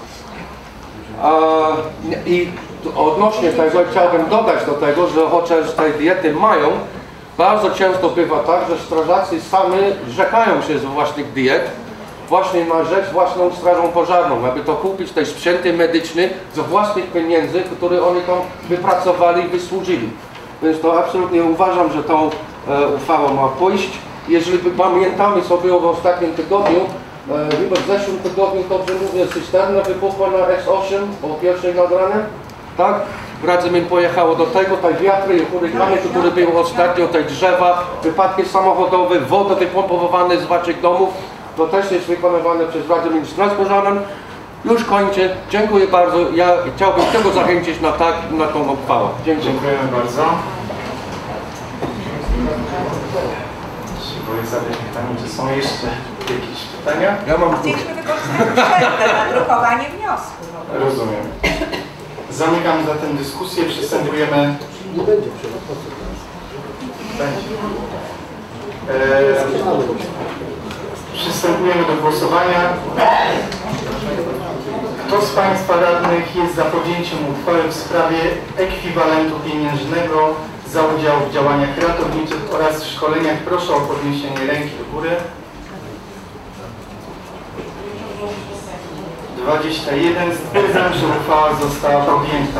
I odnośnie tego chciałbym dodać do tego, że chociaż te diety mają, bardzo często bywa tak, że strażacy sami rzekają się z własnych diet, właśnie na rzecz własną strażą pożarną, aby to kupić, te sprzęty medyczne z własnych pieniędzy, które oni tam wypracowali i wysłużyli. Więc to absolutnie uważam, że tą uchwałą ma pójść. Jeżeli pamiętamy, co było w ostatnim tygodniu, chyba w zeszłym tygodniu, dobrze mówię, cysterna wybuchła na S8 o 1 nad ranem, tak? Radzymil pojechało do tego, te wiatry i hurykany, które były ostatnio, te drzewa, wypadki samochodowe, woda wypompowana z waszych domów, to też jest wykonywane przez Radzymil Straż Pożarną. Już kończę. Dziękuję bardzo. Ja chciałbym tego zachęcić na tą uchwałę. Dziękuję. Dziękujemy bardzo. Dziękuję za pytanie. Czy są jeszcze jakieś pytania? Ja mam Chcieliśmy wykorzystać przerwę na drukowanie wniosku. Rozumiem. Zamykam zatem dyskusję. Przystępujemy... Nie będzie przerwy. Przystępujemy do głosowania. Kto z Państwa radnych jest za podjęciem uchwały w sprawie ekwiwalentu pieniężnego za udział w działaniach ratowniczych oraz szkoleniach? Proszę o podniesienie ręki do góry. 21. Stwierdzam, że uchwała została podjęta.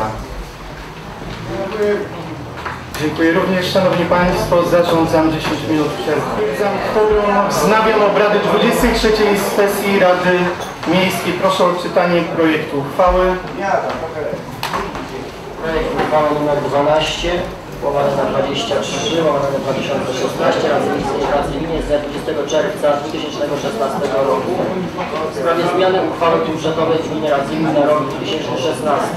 Dziękuję również, Szanowni Państwo. Zarządzam 10 minut przerwy. Wznawiam obrady 23. sesji Rady Miejskiej. Proszę o czytanie projektu uchwały. Projekt uchwały nr 12, łamane na 23, łamane na 2016 Rady Miejskiej Gminy z 20 czerwca 2016 roku w sprawie zmiany uchwały budżetowej Gminy Radzymin na rok 2016.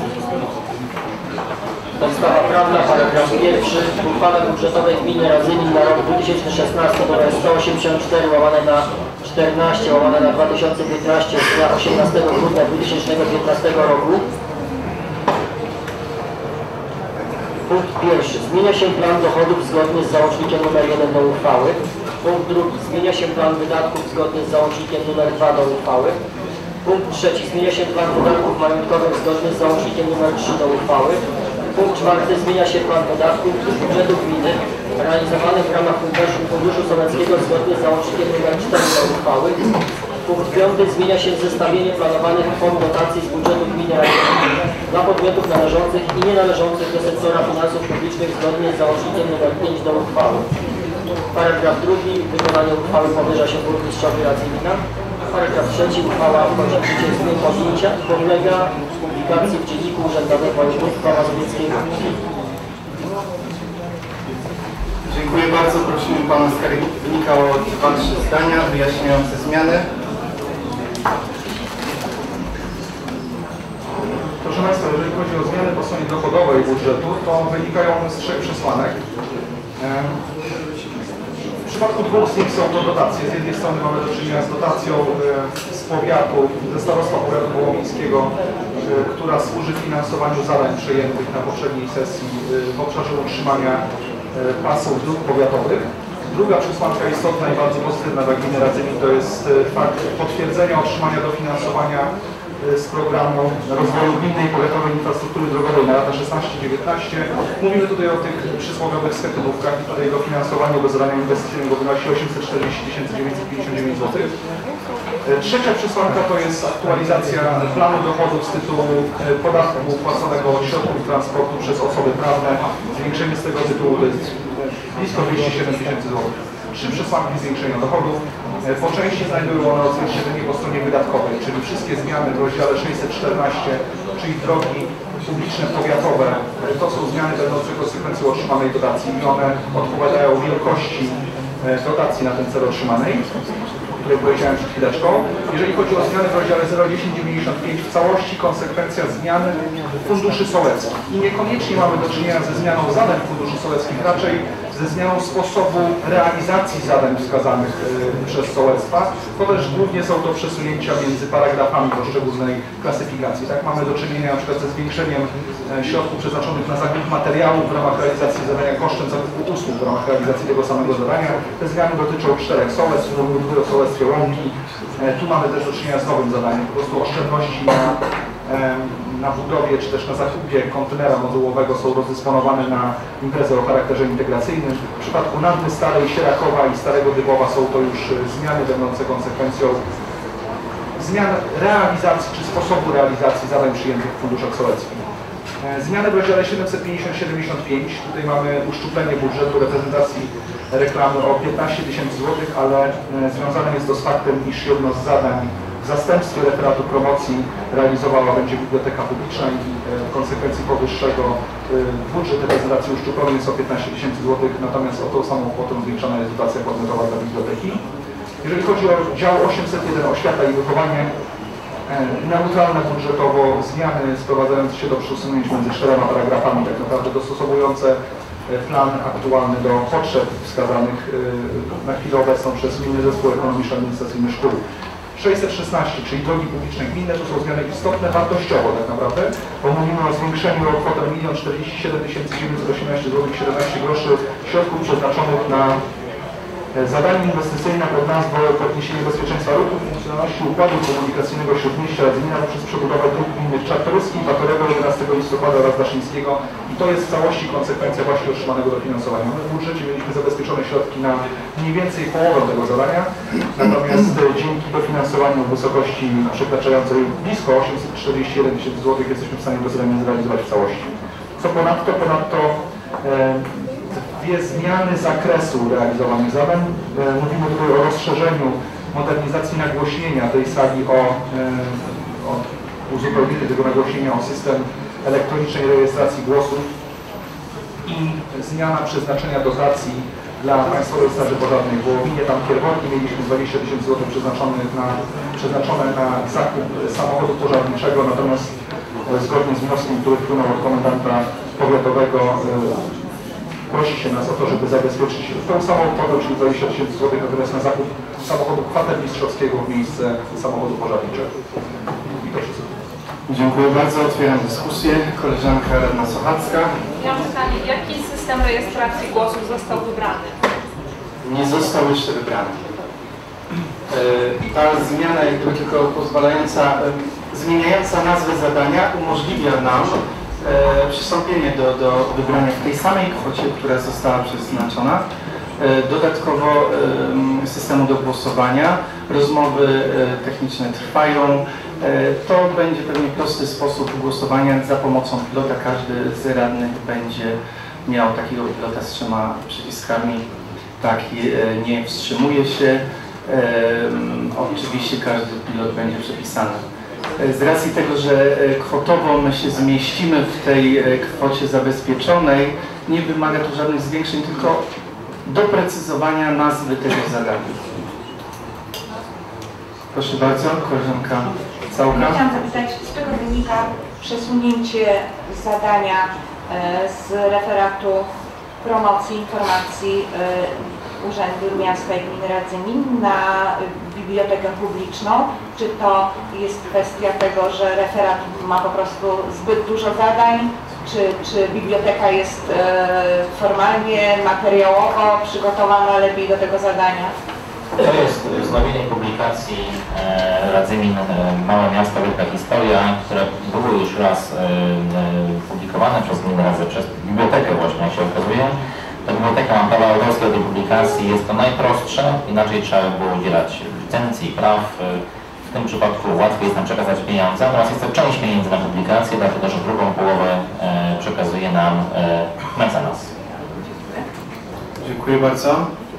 Podstawa prawna, paragraf 1. W uchwale budżetowej Gminy Radzymin na rok 2016 nr 184 łamane na 14 łamane na 2015 z dnia 18 grudnia 2015 roku. Punkt pierwszy. Zmienia się plan dochodów zgodnie z załącznikiem nr 1 do uchwały. Punkt drugi. Zmienia się plan wydatków zgodnie z załącznikiem nr 2 do uchwały. Punkt trzeci. Zmienia się plan wydatków majątkowych zgodnie z załącznikiem nr 3 do uchwały. Punkt czwarty. Zmienia się plan wydatków z budżetu gminy realizowanych w ramach Funduszu Sołeckiego zgodnie z załącznikiem nr 4 do uchwały. Punkt piąty. Zmienia się zestawienie planowanych form dotacji z budżetu gminy dla podmiotów należących i nienależących do sektora finansów publicznych zgodnie z załącznikiem nr 5 do uchwały. Paragraf drugi. Wykonanie uchwały powierza się burmistrzowi Radzymina. Paragraf trzeci. Uchwała wchodzi w życie z dniem podjęcia i podlega publikacji w Dzienniku Urzędowym Województwa Mazowieckiego. Dziękuję bardzo. Prosimy Pana Skarbnika o 2-3 zdania wyjaśniające zmiany. Proszę Państwa, jeżeli chodzi o zmiany po stronie dochodowej budżetu, to wynikają one z 3 przesłanek. W przypadku 2 z nich są to dotacje. Z jednej strony mamy do czynienia z dotacją z powiatu, ze starostwa powiatu wołomińskiego, która służy finansowaniu zadań przejętych na poprzedniej sesji w obszarze utrzymania pasów dróg powiatowych. Druga przesłanka istotna i bardzo pozytywna dla gminy Radzymin to jest fakt potwierdzenia otrzymania dofinansowania z programu rozwoju gminnej i powiatowej infrastruktury drogowej na lata 16-19. Mówimy tutaj o tych przysłowiowych schetynówkach i tutaj dofinansowanie do zadania inwestycyjnego wynosi 840 959 zł. Trzecia przesłanka to jest aktualizacja planu dochodów z tytułu podatku płaconego od środków transportu przez osoby prawne. Zwiększenie z tego tytułu to jest blisko 207 000 zł. 3 przesłanki zwiększenia dochodów. Po części znajdują one odzwierciedlenie po stronie wydatkowej, czyli wszystkie zmiany w rozdziale 614, czyli drogi publiczne powiatowe. To są zmiany będące konsekwencją otrzymanej dotacji i one odpowiadają wielkości dotacji na ten cel otrzymanej, o której powiedziałem przed chwileczką. Jeżeli chodzi o zmiany w rozdziale 01095, w całości konsekwencja zmiany funduszy sołeckich. I niekoniecznie mamy do czynienia ze zmianą zadań funduszy sołeckich, raczej ze zmianą sposobu realizacji zadań wskazanych przez sołectwa. To też głównie są to przesunięcia między paragrafami poszczególnej klasyfikacji. Tak, mamy do czynienia na przykład ze zwiększeniem środków przeznaczonych na zakup materiałów w ramach realizacji zadania kosztem zakupu usług w ramach realizacji tego samego zadania. Te zmiany dotyczą 4 sołectw, mówimy o sołectwie Łąki. Tu mamy też do czynienia z nowym zadaniem, po prostu oszczędności na budowie czy też na zakupie kontenera modułowego są rozdysponowane na imprezy o charakterze integracyjnym. W przypadku Nadwy Starej, Sierakowa i Starego Dybowa są to już zmiany będące konsekwencją zmian realizacji czy sposobu realizacji zadań przyjętych w funduszach sołeckich. Zmiany w rozdziale 750-75, tutaj mamy uszczuplenie budżetu reprezentacji reklamy o 15 000 zł, ale związane jest to z faktem, iż jedno z zadań w zastępstwie referatu promocji realizowała będzie Biblioteka Publiczna i w konsekwencji powyższego budżet reprezentacji uszczuplony jest o 15 000 zł, natomiast o tą samą kwotę zwiększona jest dotacja podmiotowa dla biblioteki. Jeżeli chodzi o dział 801 Oświata i Wychowanie, neutralne budżetowo zmiany sprowadzające się do przesunięć między 4 paragrafami, tak naprawdę dostosowujące plan aktualny do potrzeb wskazanych na chwilę obecną przez Gminny Zespół Ekonomiczno-Administracyjny Szkół. 616, czyli drogi publiczne gminne, to są zmiany istotne wartościowo tak naprawdę, bo mówimy o zwiększeniu o kwotę 1 047 918 zł 17 groszy środków przeznaczonych na Zadanie inwestycyjne pod nazwą podniesienie bezpieczeństwa ruchu, funkcjonalności układu komunikacyjnego Śródmieścia Radzymina poprzez przebudowę dróg gminnych Czartoryskich, Batorego, 11 listopada oraz Daszyńskiego i to jest w całości konsekwencja właśnie otrzymanego dofinansowania. My w budżecie mieliśmy zabezpieczone środki na mniej więcej połowę tego zadania, natomiast dzięki dofinansowaniu w wysokości przekraczającej blisko 841 000 złotych jesteśmy w stanie to zadanie zrealizować w całości. Co ponadto dwie zmiany zakresu realizowanych zadań. Mówimy tutaj o rozszerzeniu modernizacji nagłośnienia tej sali o uzupełnienie tego nagłośnienia o system elektronicznej rejestracji głosów i zmiana przeznaczenia dotacji dla Państwowej Straży Pożarnej w Wołominie. Tam pierwotnie mieliśmy 20 000 złotych przeznaczone na zakup samochodu pożarniczego, natomiast zgodnie z wnioskiem, który wpłynął od komendanta powiatowego, prosi się nas o to, żeby zabezpieczyć tą samą kwotę, czyli 20 000 złotych, natomiast na zakup samochodu kwatermistrzowskiego w miejsce samochodu pożarniczego. I to wszystko. Dziękuję bardzo. Otwieram dyskusję. Koleżanka Radna Sochacka. Ja mam pytanie, jaki system rejestracji głosów został wybrany? Nie został jeszcze wybrany. Ta zmiana jakby tylko pozwalająca, zmieniająca nazwę zadania umożliwia nam przystąpienie do wybrania w tej samej kwocie, która została przeznaczona. Dodatkowo systemu do głosowania, rozmowy techniczne trwają. To będzie pewnie prosty sposób głosowania za pomocą pilota. Każdy z radnych będzie miał takiego pilota z 3 przyciskami. Tak, nie wstrzymuje się. Oczywiście każdy pilot będzie przepisany. Z racji tego, że kwotowo my się zmieścimy w tej kwocie zabezpieczonej, nie wymaga tu żadnych zwiększeń, tylko doprecyzowania nazwy tego zadania. Proszę bardzo, koleżanka Całka. Ja chciałam zapytać, z czego wynika przesunięcie zadania z referatu promocji informacji Urzędu Miasta i Gminy Radzymin na bibliotekę publiczną? Czy to jest kwestia tego, że referat ma po prostu zbyt dużo zadań? Czy biblioteka jest formalnie, materiałowo przygotowana lepiej do tego zadania? To jest wznowienie publikacji Radzymin Małe Miasto, Wielka Historia, które były już raz publikowane przez Gminę Radzę, przez bibliotekę właśnie, jak się okazuje. Ta biblioteka ma prawa autorskie do tej publikacji, jest to najprostsze, inaczej trzeba by było udzielać licencji, praw. W tym przypadku łatwiej jest nam przekazać pieniądze, natomiast jest to część pieniędzy na publikację, dlatego że drugą połowę przekazuje nam mecenas. Dziękuję bardzo.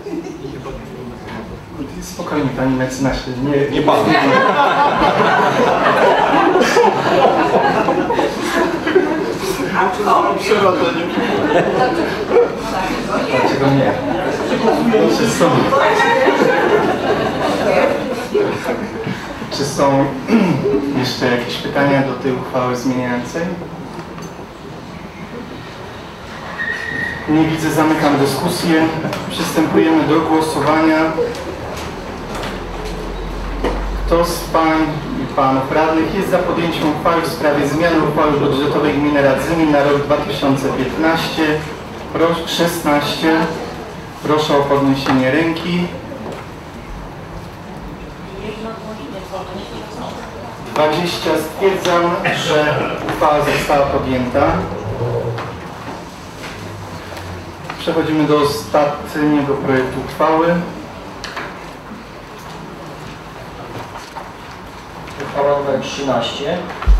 Spokojnie, Pani mecenasie, nie Pan. Przyrodzenie. Dlaczego nie? Czy są jeszcze jakieś pytania do tej uchwały zmieniającej? Nie widzę, zamykam dyskusję. Przystępujemy do głosowania. Kto z Pań i Panów Radnych jest za podjęciem uchwały w sprawie zmiany uchwały budżetowej Gminy Radzymin na rok 2015? 16. Proszę o podniesienie ręki. 20. Stwierdzam, że uchwała została podjęta. Przechodzimy do ostatniego projektu uchwały. Uchwała nr 13,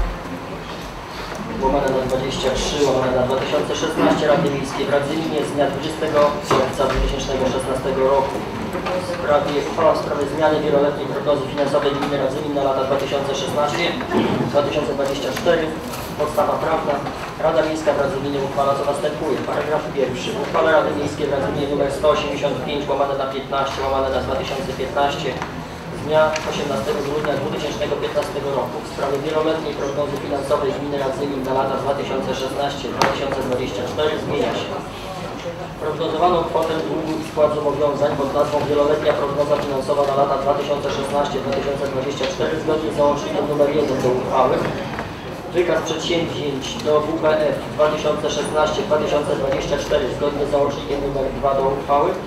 łamane na 23, łamane na 2016 Rady Miejskiej w Radzyminie z dnia 20 czerwca 2016 roku. Uchwała w sprawie zmiany wieloletniej prognozy finansowej Gminy Radzymin na lata 2016-2024. Podstawa prawna. Rada Miejska w Radzyminie uchwala co następuje. Paragraf 1. W uchwale Rady Miejskiej w Radzyminie nr 185 łamane na 15 łamane na 2015 z dnia 18 grudnia 2015 roku w sprawie wieloletniej prognozy finansowej Gminy Radzymin na lata 2016-2024 zmienia się. Prognozowaną kwotę długu i spłat zobowiązań pod nazwą Wieloletnia prognoza finansowa na lata 2016-2024 zgodnie z załącznikiem nr 1 do uchwały. Wykaz przedsięwzięć do WBF 2016-2024 zgodnie z załącznikiem nr 2 do uchwały.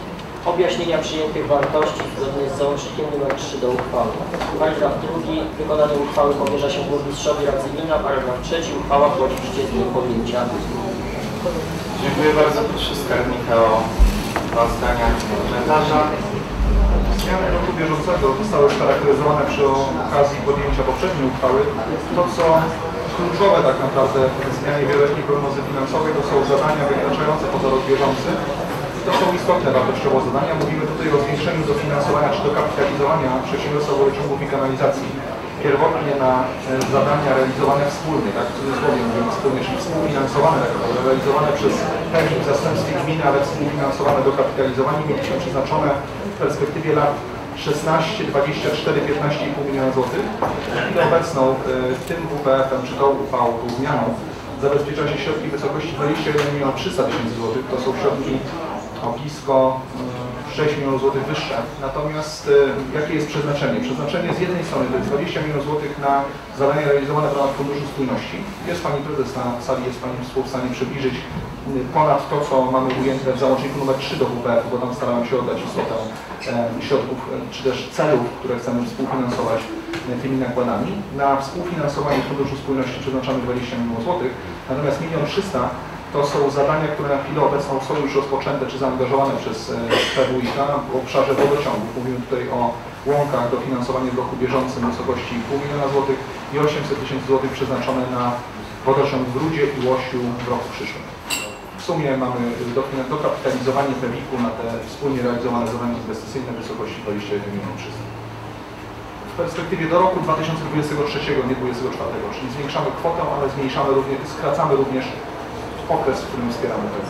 objaśnienia przyjętych wartości zgodnie z załącznikiem nr 3 do uchwały. Paragraf 2. Wykonanie uchwały powierza się burmistrzowi Rady Gminy. Paragraf 3. Uchwała wchodzi w życie z dniem podjęcia. Dziękuję bardzo. Proszę skarbnika o dwa zdania komentarza. Zmiany roku bieżącego zostały scharakteryzowane przy okazji podjęcia poprzedniej uchwały. To, co kluczowe tak naprawdę w zmianie wieloletniej prognozy finansowej, to są zadania wykraczające poza rok bieżący. To są istotne wartościowo zadania. Mówimy tutaj o zwiększeniu dofinansowania czy dokapitalizowania przedsiębiorstwa wodociągów i kanalizacji. Pierwotnie na zadania realizowane wspólnie, tak w cudzysłowie mówimy wspólnie, czyli współfinansowane, tak naprawdę realizowane przez PGNiG w zastępstwie gminy, ale współfinansowane dokapitalizowanie mieliśmy przeznaczone w perspektywie lat 16, 24, 15,5 miliona złotych. Na chwilę obecną tym WPF-em, czy tą uchwałą, tą zmianą zabezpiecza się środki w wysokości 21 300 000 złotych. To są środki o blisko 6 milionów złotych wyższe. Natomiast jakie jest przeznaczenie? Przeznaczenie z jednej strony to jest 20 milionów złotych na zadania realizowane w ramach Funduszu Spójności. Jest Pani Prezes na sali, jest Pani w stanie przybliżyć ponad to, co mamy ujęte w załączniku nr 3 do WPF, bo tam starałem się oddać istotę środków, czy też celów, które chcemy współfinansować tymi nakładami. Na współfinansowanie Funduszu Spójności przeznaczamy 20 milionów złotych, natomiast 1 300 000 to są zadania, które na chwilę obecną są już rozpoczęte czy zaangażowane przez PWiK w obszarze wodociągów. Mówimy tutaj o łąkach, dofinansowanie w roku bieżącym w wysokości 0,5 miliona złotych i 800 000 złotych przeznaczone na wodociąg w Rudzie i Łosiu w roku przyszłym. W sumie mamy dokapitalizowanie PWiK-u na te wspólnie realizowane zadania inwestycyjne w wysokości 21 milionów 300 000. W perspektywie do roku 2023, nie 2024, czyli zwiększamy kwotę, ale zmniejszamy również, skracamy również okres, w którym wspieramy PWiK.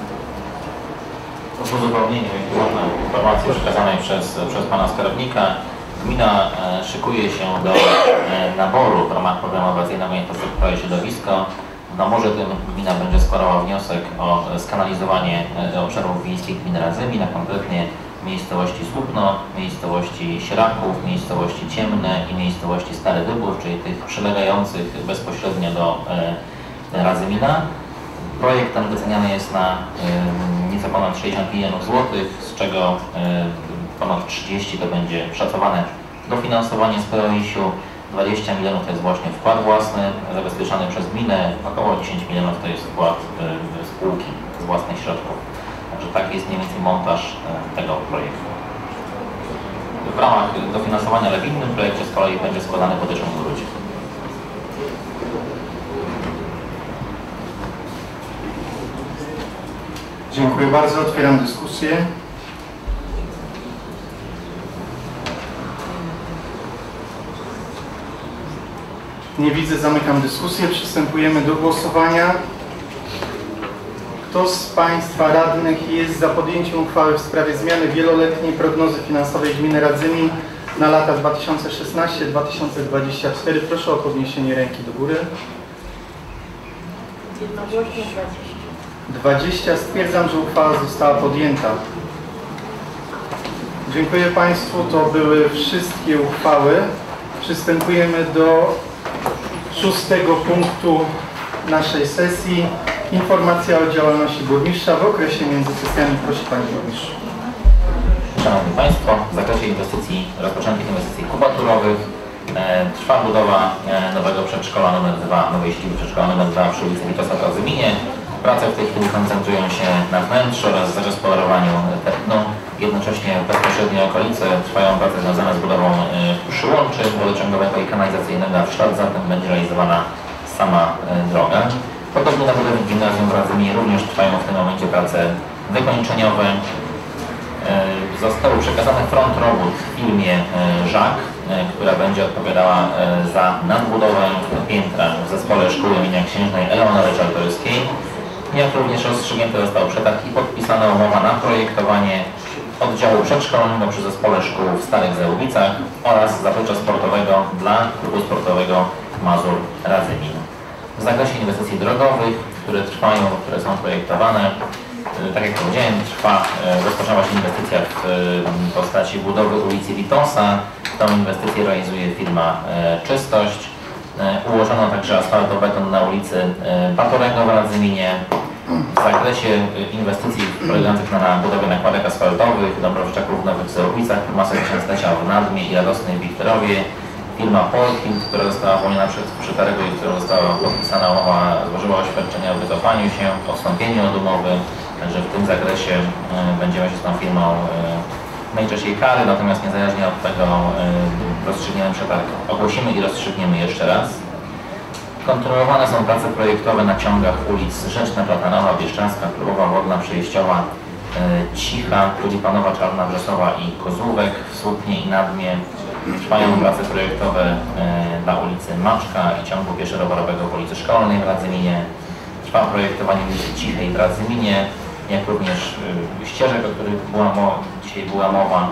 W uzupełnieniu informacji przekazanej przez Pana Skarbnika, gmina szykuje się do naboru w ramach programu operacyjnego Infrastruktura i Środowisko. W naborze tym gmina będzie składała wniosek o skanalizowanie obszarów wiejskich gminy Radzymin, a konkretnie miejscowości Słupno, miejscowości Sieraków, miejscowości Ciemne i miejscowości Stary Wybór, czyli tych przylegających bezpośrednio do Radzymina. Projekt ten wyceniany jest na nieco ponad 60 milionów złotych, z czego ponad 30 to będzie szacowane dofinansowanie z POIiS-u, 20 milionów to jest właśnie wkład własny zabezpieczany przez gminę, około 10 milionów to jest wkład spółki z własnych środków. Także taki jest mniej więcej montaż tego projektu. W ramach dofinansowania, ale w innym projekcie z kolei będzie składany podejrzeń w Grudzie. Dziękuję bardzo. Otwieram dyskusję. Nie widzę, zamykam dyskusję. Przystępujemy do głosowania. Kto z Państwa radnych jest za podjęciem uchwały w sprawie zmiany wieloletniej prognozy finansowej gminy Radzymin na lata 2016-2024? Proszę o podniesienie ręki do góry. 20. Stwierdzam, że uchwała została podjęta. Dziękuję Państwu. To były wszystkie uchwały. Przystępujemy do 6. punktu naszej sesji. Informacja o działalności burmistrza w okresie między sesjami. Proszę Panie Burmistrzu. Szanowni Państwo, w zakresie inwestycji, rozpoczętych inwestycji kubaturowych trwa budowa nowego przedszkola nr 2, nowej siedziby przedszkola nr 2 przy ulicy Witosa w Radzyminie. Prace w tej chwili koncentrują się na wnętrzu oraz zagospodarowaniu terenu. Jednocześnie w bezpośredniej okolicy trwają prace związane z budową przyłączy wodociągowego i kanalizacyjnego, a w ślad za tym będzie realizowana sama droga. Podobnie na budowie gimnazjum w Radzyminie również trwają w tym momencie prace wykończeniowe. Został przekazany front robót firmie Żak, która będzie odpowiadała za nadbudowę piętra w zespole szkoły imienia księżnej Eleonory Czartoryskiej. Jak również rozstrzygnięty został przetarg i podpisana umowa na projektowanie oddziału przedszkolnego przy zespole szkół w Starych Załubicach oraz zaplecza sportowego dla klubu sportowego Mazur Radzymin. W zakresie inwestycji drogowych, które trwają, które są projektowane, tak jak powiedziałem, rozpoczęła się inwestycja w postaci budowy ulicy Witosa. Tą inwestycję realizuje firma Czystość. Ułożono także asfaltobeton na ulicy Batorego w Radzyminie. W zakresie inwestycji polegających na budowie nakładek asfaltowych, Dąbrowiczaków w Nowych Zełowicach, Masek Księstlecia w Nadmie i Radosnej w Wikterowie, firma Polkin, która została uwolniona przez przetargu i którą została podpisana umowa, złożyła oświadczenie o wycofaniu się, odstąpieniu od umowy, także w tym zakresie będziemy się z tą firmą najczęściej jej kary, natomiast niezależnie od tego rozstrzygniemy przetarg, ogłosimy i rozstrzygniemy jeszcze raz. Kontynuowane są prace projektowe na ciągach ulic Rzeczna, Platanowa, Bieszczadzka, Klubowa, Wodna, Przejściowa, Cicha, Tulipanowa, Czarna, Brzesowa i Kozłówek. W Słupnie i Nadmie trwają prace projektowe dla ulicy Maczka i ciągu pieszo-rowerowego w ulicy Szkolnej w Radzyminie. Trwa projektowanie ulicy Cichej w Radzyminie, jak również ścieżek, o których dzisiaj była mowa.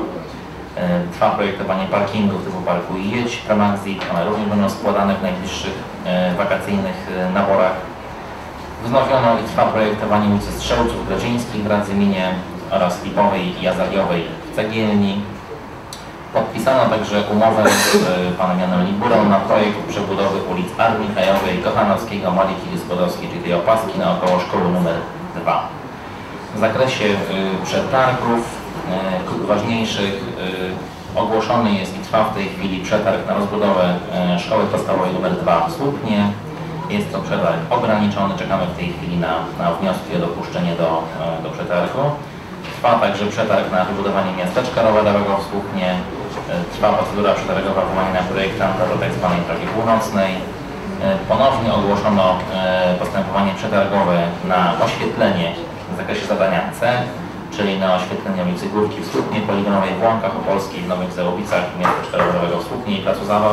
Trwa projektowanie parkingów typu Parku i Jedź, Pramaxit, one również będą składane w najbliższych wakacyjnych naborach. Wznowiono i trwa projektowanie ulicy Strzelców Grodzińskich w Radzyminie oraz Lipowej i Azaliowej w Cegielni. Podpisano także umowę z panem Janem Liburą na projekt przebudowy ulic Armii Krajowej, Kochanowskiego, Maliki Gospodowskiej, czyli tej opaski naokoło szkoły nr 2. W zakresie przetargów ważniejszych ogłoszony jest i trwa w tej chwili przetarg na rozbudowę szkoły podstawowej nr 2 w Słupnie. Jest to przetarg ograniczony, czekamy w tej chwili na wnioski o dopuszczenie do przetargu. Trwa także przetarg na wybudowanie miasteczka rowerowego w Słupnie. Trwa procedura przetargowa wyłaniania projektanta do tzw. trasy północnej. Ponownie ogłoszono postępowanie przetargowe na oświetlenie w zakresie zadania C, czyli na oświetlenie ulicy Górki w Słupnie, poligonowej w Łąkach Opolskiej, w Nowych Zełowicach, miasteczka rowerowego w Słupnie i placu Zabaw.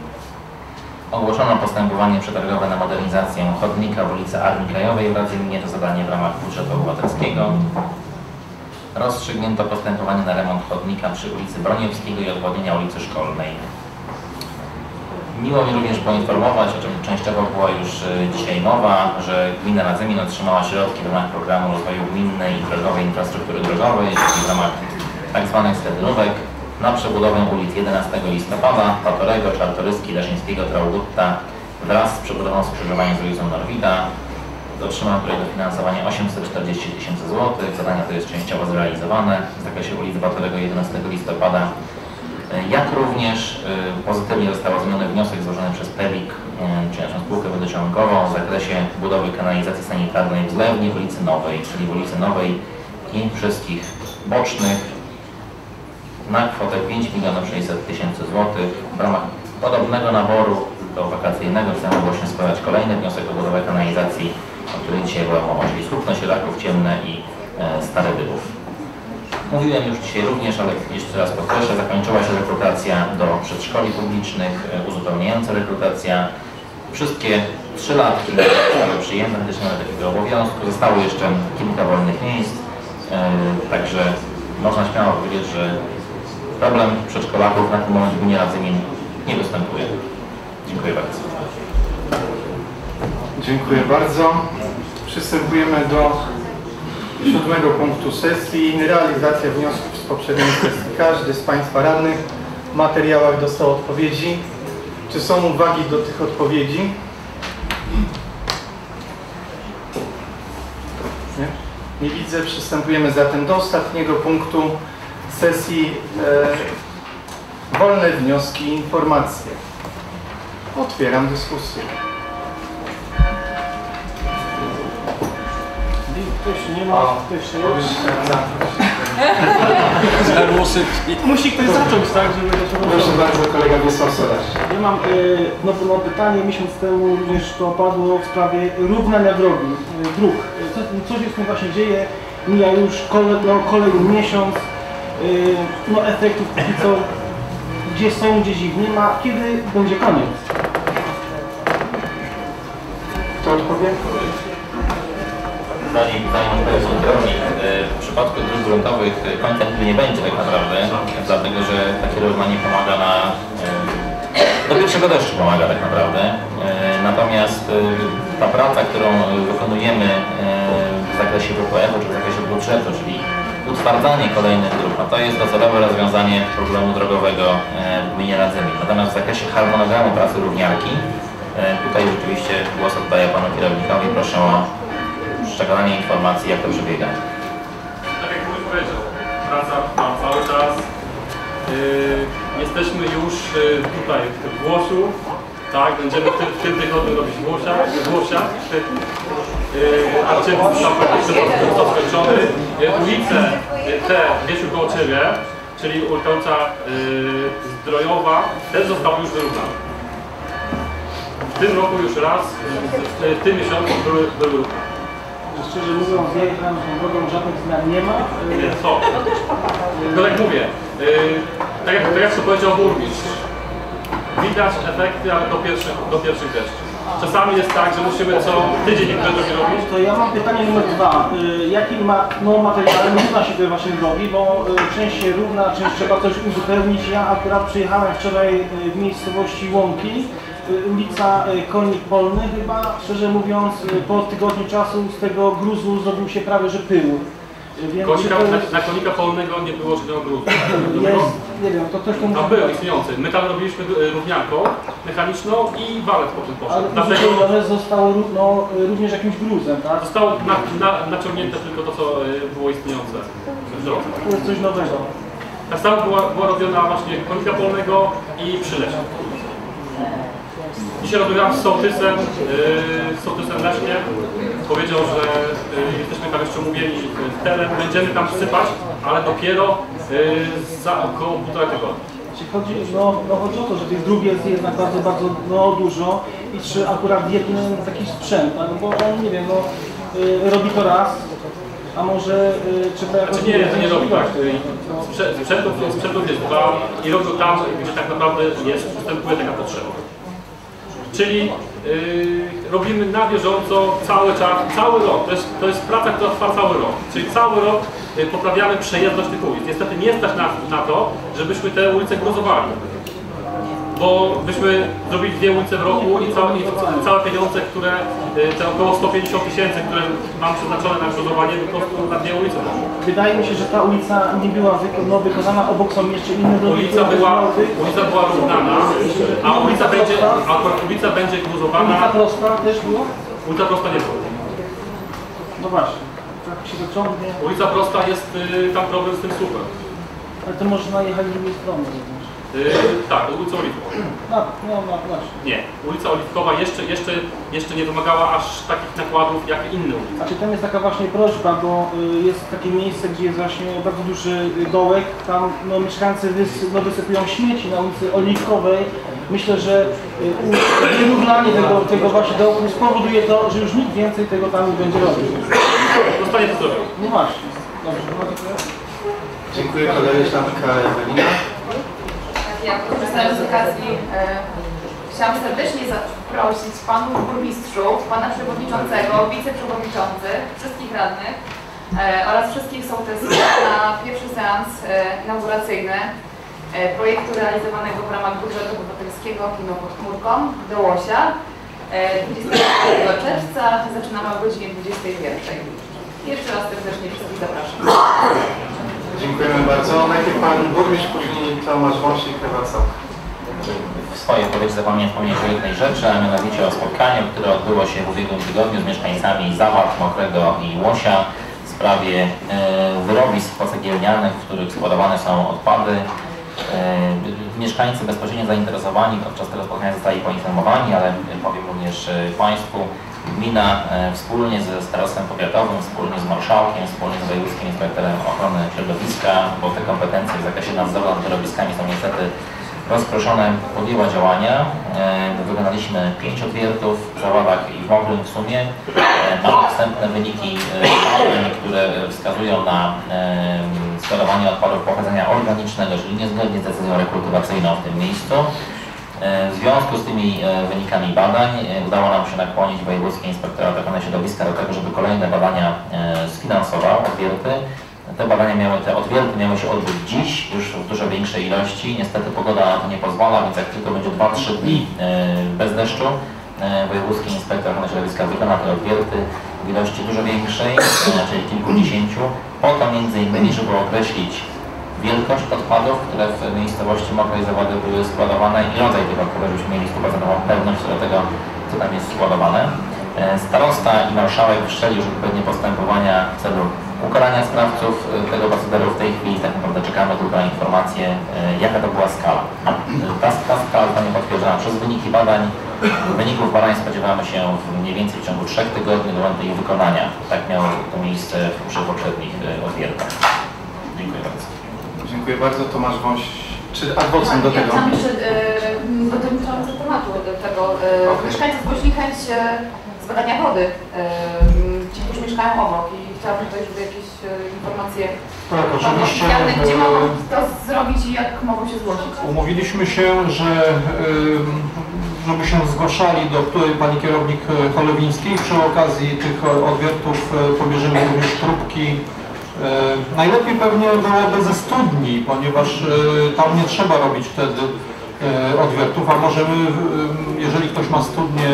Ogłoszono postępowanie przetargowe na modernizację chodnika w ulicy Armii Krajowej w Radzyminie, to zadanie w ramach budżetu obywatelskiego. Rozstrzygnięto postępowanie na remont chodnika przy ulicy Broniewskiego i odwodnienia ulicy Szkolnej. Miło mi również poinformować, o czym częściowo była już dzisiaj mowa, że gmina Radzymin otrzymała środki w ramach programu rozwoju gminnej i drogowej infrastruktury drogowej, czyli w ramach tzw. schedynówek na przebudowę ulic 11 listopada, Patorego, Czartoryski, Leszyńskiego, Traugutta wraz z przebudową skrzyżowania z ulicą Norwida. Otrzymał projekt dofinansowanie 840 000 złotych. Zadanie to jest częściowo zrealizowane w zakresie ulicy Batorego 11 listopada. Jak również pozytywnie został oceniony wniosek złożony przez PEWIK, czyli naszą spółkę wodociągową w zakresie budowy kanalizacji sanitarnej w zlewni w ulicy Nowej, czyli w ulicy Nowej i wszystkich bocznych na kwotę 5 600 000 złotych. W ramach podobnego naboru do wakacyjnego chcemy właśnie składać kolejny wniosek o budowę kanalizacji, o której dzisiaj była mowa, czyli Słupno, Sieraków, Ciemne i Stary Dybów. Mówiłem już dzisiaj również, ale jeszcze raz podkreślę, zakończyła się rekrutacja do przedszkoli publicznych, uzupełniająca rekrutacja. Wszystkie 3 latki zostały przyjęte, chociaż nie ma takiego obowiązku. Zostało jeszcze kilka wolnych miejsc, także można śmiało powiedzieć, że problem przedszkolaków na tym momencie w gminie Radzymin nie występuje. Dziękuję bardzo. Dziękuję bardzo. Przystępujemy do 7. punktu sesji. Realizacja wniosków z poprzedniej sesji. Każdy z Państwa radnych w materiałach dostał odpowiedzi. Czy są uwagi do tych odpowiedzi? Nie? Nie widzę. Przystępujemy zatem do ostatniego punktu sesji. Wolne wnioski i informacje. Otwieram dyskusję. Ktoś nie ma, ktoś jest. Musi ktoś zacząć, tak, żeby to się Proszę bardzo, kolega Wiesław Solarz. Ja mam no pytanie, miesiąc temu również to padło w sprawie równania drogi, dróg. Co się z tym właśnie dzieje? Mija już kolejny miesiąc, no efektów póki co gdzie są, gdzieś ich nie ma. Kiedy będzie koniec? Kto odpowie? Zanim odpowiem drogi, w przypadku dróg gruntowych końca nigdy nie będzie tak naprawdę, dlatego że takie równanie pomaga do pierwszego deszczu pomaga tak naprawdę. Natomiast ta praca, którą wykonujemy w zakresie WPF-u czy w zakresie budżetu, czyli utwardzanie kolejnych dróg, no to jest docelowe rozwiązanie problemu drogowego w gminie Radzymin. Natomiast w zakresie harmonogramu pracy równiarki, tutaj rzeczywiście głos oddaję panu kierownikowi, proszę o przekazanie informacji, jak to przebiega. Tak jak Wójt powiedział, praca trwa cały czas. Jesteśmy już tutaj w Włosiu, tak, będziemy w tym tygodniu robić Włosia. Archiwum został skończony. Ulice te gdzieś koło Ciebie, czyli ulica Zdrojowa, też zostały już wyrównane. W tym roku już raz, w tym miesiącu były wyrównane. Szczerze mówiąc, ja tam z drogą żadnych zmian nie ma. Co? Tylko jak mówię, tak jak to powiedział burmistrz, widać efekty, ale do pierwszych deszczy. Czasami jest tak, że musimy co tydzień niektóre drogi robić. To ja mam pytanie numer 2. Jaki materiałem równa się te właśnie drogi, bo część się równa, część trzeba coś uzupełnić. Ja akurat przyjechałem wczoraj w miejscowości Łąki, ulica Konik Polny chyba, szczerze mówiąc, po tygodniu czasu z tego gruzu zrobił się prawie że pył. Na Konika Polnego nie było żadnego gruzu. Nie wiem, to ktoś to musi... A był istniejący. My tam robiliśmy równianką mechaniczną i walet potem poszedł. Ale zostało również jakimś gruzem, tak? Zostało naciągnięte tylko to, co było istniejące w drodze. To jest coś nowego. Tak samo była robiona właśnie Konika Polnego i Przyleśna. Dzisiaj rozmawiałem z sołtysem Leszkiem. Powiedział, że jesteśmy tam jeszcze umówieni w teren, będziemy tam wsypać, ale dopiero za około 1,5 tygodnia. Chodzi o to, że tych dróg jest jednak bardzo dużo i czy akurat jeden taki sprzęt, tak? Bo on, nie wiem, robi to raz, a może trzeba jakoś... Znaczy nie, to nie robi tak. Sprzętów jest 2 i robią tam, gdzie tak naprawdę występuje taka potrzeba. Czyli robimy na bieżąco cały czas, cały rok. To jest praca, która trwa cały rok. Czyli cały rok poprawiamy przejezdność tych ulic. Niestety nie stać na to, żebyśmy te ulice gruzowali. Bo byśmy zrobili 2 ulice w roku i całe pieniądze, które te około 150 000, które mam przeznaczone na gruzowanie, po prostu na 2 ulice. Wydaje mi się, że ta ulica nie była wykonana, obok są jeszcze inne drogi. Ulica była równana, a ulica będzie gruzowana. Ulica Prosta też była? Ulica Prosta nie była. No właśnie, tak się wyciągnie. Ulica Prosta jest tam problem z tym słupem. Ale to można jechać z drugiej strony również. Tak, ulica Oliwkowa. Właśnie. Nie, ulica Oliwkowa jeszcze nie wymagała aż takich nakładów jak inne ulice. Znaczy tam jest taka właśnie prośba, bo jest takie miejsce, gdzie jest właśnie bardzo duży dołek, tam mieszkańcy wysypują śmieci na ulicy Oliwkowej. Myślę, że wyrównanie tego właśnie dołku spowoduje to, że już nikt więcej tego tam nie będzie robił. Zostanie to zrobione. No właśnie. Dobrze, dziękuję. Koleżanka Ewelina. Ja korzystając z okazji chciałam serdecznie zaprosić panów burmistrzów, pana przewodniczącego, wiceprzewodniczących, wszystkich radnych oraz wszystkich sołtysów na pierwszy seans inauguracyjny projektu realizowanego w ramach budżetu obywatelskiego Kino pod chmurką do Łosia. 24 czerwca zaczynamy o godzinie 21. Jeszcze raz serdecznie wszystkich zapraszam. Dziękujemy bardzo. Najpierw pan burmistrz, później Tomasz Wąsik, Wacław. W swojej wypowiedzi zapomniałem wspomnieć o jednej rzeczy, a mianowicie o spotkaniu, które odbyło się w ubiegłym tygodniu z mieszkańcami Zawad, Mokrego i Łosia w sprawie wyrobisk pocegielnianych, w których składowane są odpady. Mieszkańcy bezpośrednio zainteresowani podczas tego spotkania zostali poinformowani, ale powiem również Państwu, gmina wspólnie ze starostwem powiatowym, wspólnie z marszałkiem, wspólnie z wojewódzkim inspektorem ochrony środowiska, bo te kompetencje w zakresie nadzoru nad wyrobiskami są niestety rozproszone, podjęła działania. Wykonaliśmy 5 odwiertów w Zawadach i w Mokrym w sumie. Mamy wstępne wyniki, które wskazują na składowanie odpadów pochodzenia organicznego, czyli niezgodnie z decyzją rekultywacyjną w tym miejscu. W związku z tymi wynikami badań udało nam się nakłonić Wojewódzki Inspektorat Ochrony Środowiska do tego, żeby kolejne badania sfinansował, odwierty. Te odwierty miały się odbyć dziś, już w dużo większej ilości. Niestety pogoda na to nie pozwala, więc jak tylko będzie 2-3 dni bez deszczu, Wojewódzki Inspektor Ochrony Środowiska wykona te odwierty w ilości dużo większej, czyli kilkudziesięciu, po to m.in. żeby określić wielkość odpadów, które w miejscowości Mokrej Zawody były składowane i rodzaj tych odpadów, żebyśmy mieli 100% pewność co do tego, co tam jest składowane. Starosta i marszałek wszczęli już odpowiednie postępowania w celu ukarania sprawców tego procederu. W tej chwili tak naprawdę czekamy tylko na informację, jaka to była skala. Ta skala zostanie potwierdzona przez wyniki badań. Wyników badań spodziewamy się mniej więcej w ciągu 3 tygodni do momentu ich wykonania. Tak miało to miejsce przy poprzednich odwiertach. Dziękuję bardzo. Dziękuję bardzo. Tomasz Wąś, czy adwocem do tego? Ja chciałam jeszcze dotyczące tematu tego. Mieszkańcy zgłosili chęć zbadania wody, ci, którzy mieszkają obok i chciałabym tutaj, żeby jakieś informacje Tak, oczywiście. gdzie mogą to zrobić i jak mogą się zgłosić. Umówiliśmy się, że żeby się zgłaszali do tutaj pani kierownik Cholewińskiej. Przy okazji tych odwiertów pobierzemy również próbki. Najlepiej pewnie byłoby ze studni, ponieważ tam nie trzeba robić wtedy odwiertów, a możemy, jeżeli ktoś ma studnię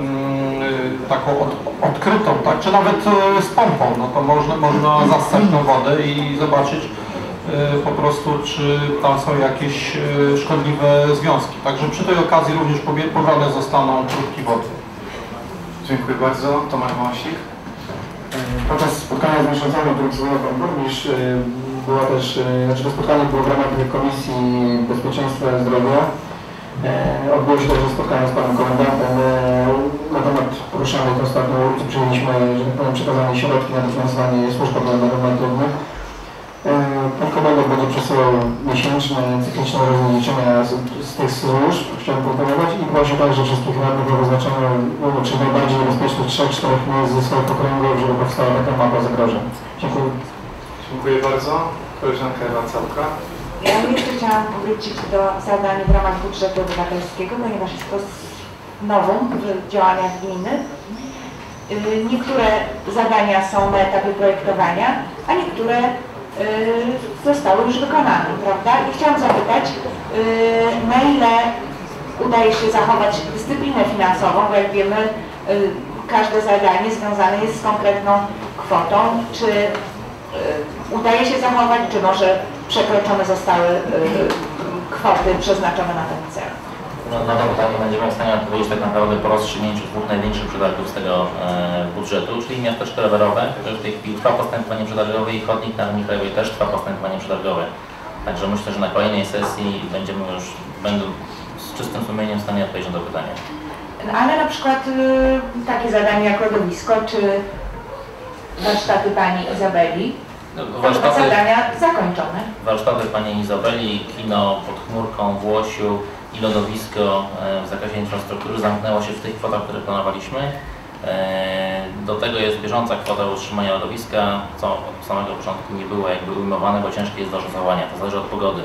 taką odkrytą, tak, czy nawet z pompą, no to można zassać tą wodę i zobaczyć po prostu, czy tam są jakieś szkodliwe związki. Także przy tej okazji również pobrane zostaną próbki wody. Dziękuję bardzo. Tomasz Wąsik. Podczas spotkania z mieszkańcami, o którym wspomniał Pan Burmistrz, było też, to spotkanie było w ramach Komisji Bezpieczeństwa i Zdrowia. Odbyło się także spotkanie z Panem Komendantem na temat poruszanych ostatnio ulicy. Przyjęliśmy, że tak powiem, przekazane środki na dofinansowanie służb normatywnych. Pan Komendant będzie przesyłał miesięczne, cykliczne rozliczenia z tych służb, chciałem proponować, i prosił także wszystkich radnych o wyznaczenie czy najbardziej niebezpiecznych 3-4 miejsc ze swoich okręgów, żeby powstała taka mapa zagrożeń. Dziękuję. Dziękuję bardzo. Koleżanka Ewa Całka. Ja jeszcze chciałam powrócić do zadań w ramach budżetu obywatelskiego, ponieważ jest to nowum w działaniach gminy. Niektóre zadania są na etapie projektowania, a niektóre zostały już wykonane, prawda? I chciałam zapytać, na ile udaje się zachować dyscyplinę finansową, bo jak wiemy, każde zadanie związane jest z konkretną kwotą. Czy udaje się zachować, czy może przekroczone zostały kwoty przeznaczone na ten cel? Na to pytanie będziemy w stanie odpowiedzieć tak naprawdę po rozstrzygnięciu dwóch największych przetargów z tego budżetu, czyli miasteczko rowerowe, które w tej chwili trwa postępowanie przetargowe, i chodnik na linii krajowej też trwa postępowanie przetargowe. Także myślę, że na kolejnej sesji będę z czystym sumieniem w stanie odpowiedzieć na to pytanie. Ale na przykład takie zadania jak lodowisko, czy warsztaty Pani Izabeli, to zadania zakończone. Warsztaty Pani Izabeli, kino pod chmurką w Łosiu i lodowisko w zakresie infrastruktury zamknęło się w tych kwotach, które planowaliśmy. Do tego jest bieżąca kwota utrzymania lodowiska, co od samego początku nie było jakby ujmowane, bo ciężkie jest do rozwiązania, to zależy od pogody.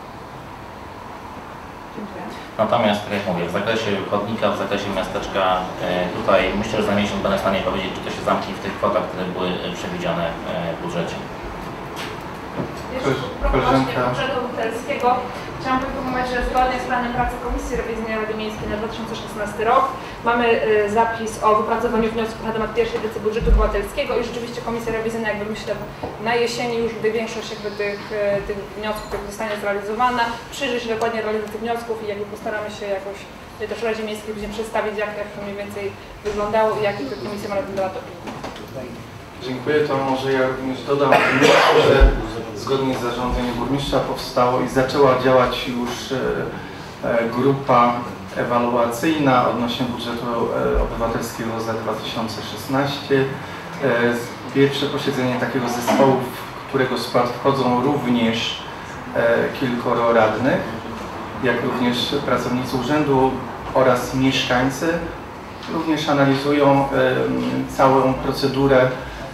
Natomiast, tak jak mówię, w zakresie chodnika, w zakresie miasteczka, tutaj myślę, że za miesiąc będę w stanie powiedzieć, czy to się zamknie w tych kwotach, które były przewidziane w budżecie. Jeszcze propos właśnie budżetu obywatelskiego, chciałam poinformować, że zgodnie z planem pracy Komisji Rewizyjnej Rady Miejskiej na 2016 rok mamy zapis o wypracowaniu wniosków na temat pierwszej edycji budżetu obywatelskiego i rzeczywiście Komisja Rewizyjna, jakby myślę, na jesieni już, gdy większość jakby tych wniosków zostanie zrealizowana, przyjrzy się dokładnie realizacji wniosków i jakby postaramy się jakoś też w Radzie Miejskiej później przedstawić, jak to mniej więcej wyglądało i jaki to Komisja ma na ten temat opinii. Dziękuję. To może ja również dodam, że zgodnie z zarządzeniem burmistrza powstało i zaczęła działać już grupa ewaluacyjna odnośnie budżetu obywatelskiego za 2016. Pierwsze posiedzenie takiego zespołu, w którego skład wchodzą również kilkoro radnych, jak również pracownicy urzędu oraz mieszkańcy. Również analizują całą procedurę.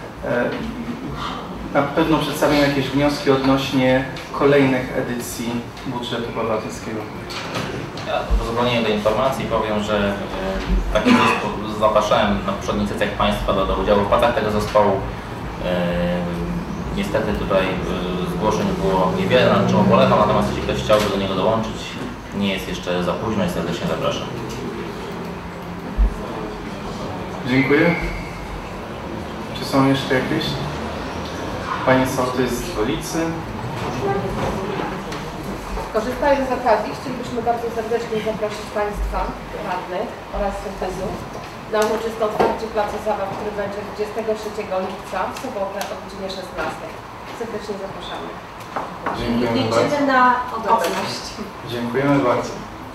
Na pewno przedstawią jakieś wnioski odnośnie kolejnych edycji budżetu obywatelskiego. Ja w uzupełnieniu tej informacji powiem, że taki zespół zapraszałem na poprzednich sesjach Państwa do udziału w pracach tego zespołu. Niestety tutaj zgłoszeń było niewiele, na czym polegał, natomiast jeśli ktoś chciałby do niego dołączyć, nie jest jeszcze za późno i serdecznie zapraszam. Dziękuję. Czy są jeszcze jakieś? Pani Sołtys z Wolicy. Korzystając z okazji, chcielibyśmy bardzo serdecznie zaprosić Państwa radnych oraz sołtysów na uroczyste otwarcie placu zabaw, który będzie 23 lipca w sobotę o godzinie 16. Serdecznie zapraszamy. Dziękujemy Liczymy bardzo. na obecność. Dziękujemy bardzo.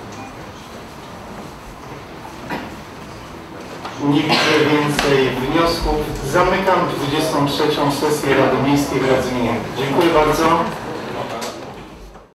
Nie widzę więcej wniosków. Zamykam 23. sesję Rady Miejskiej w Radzyminie. Dziękuję bardzo.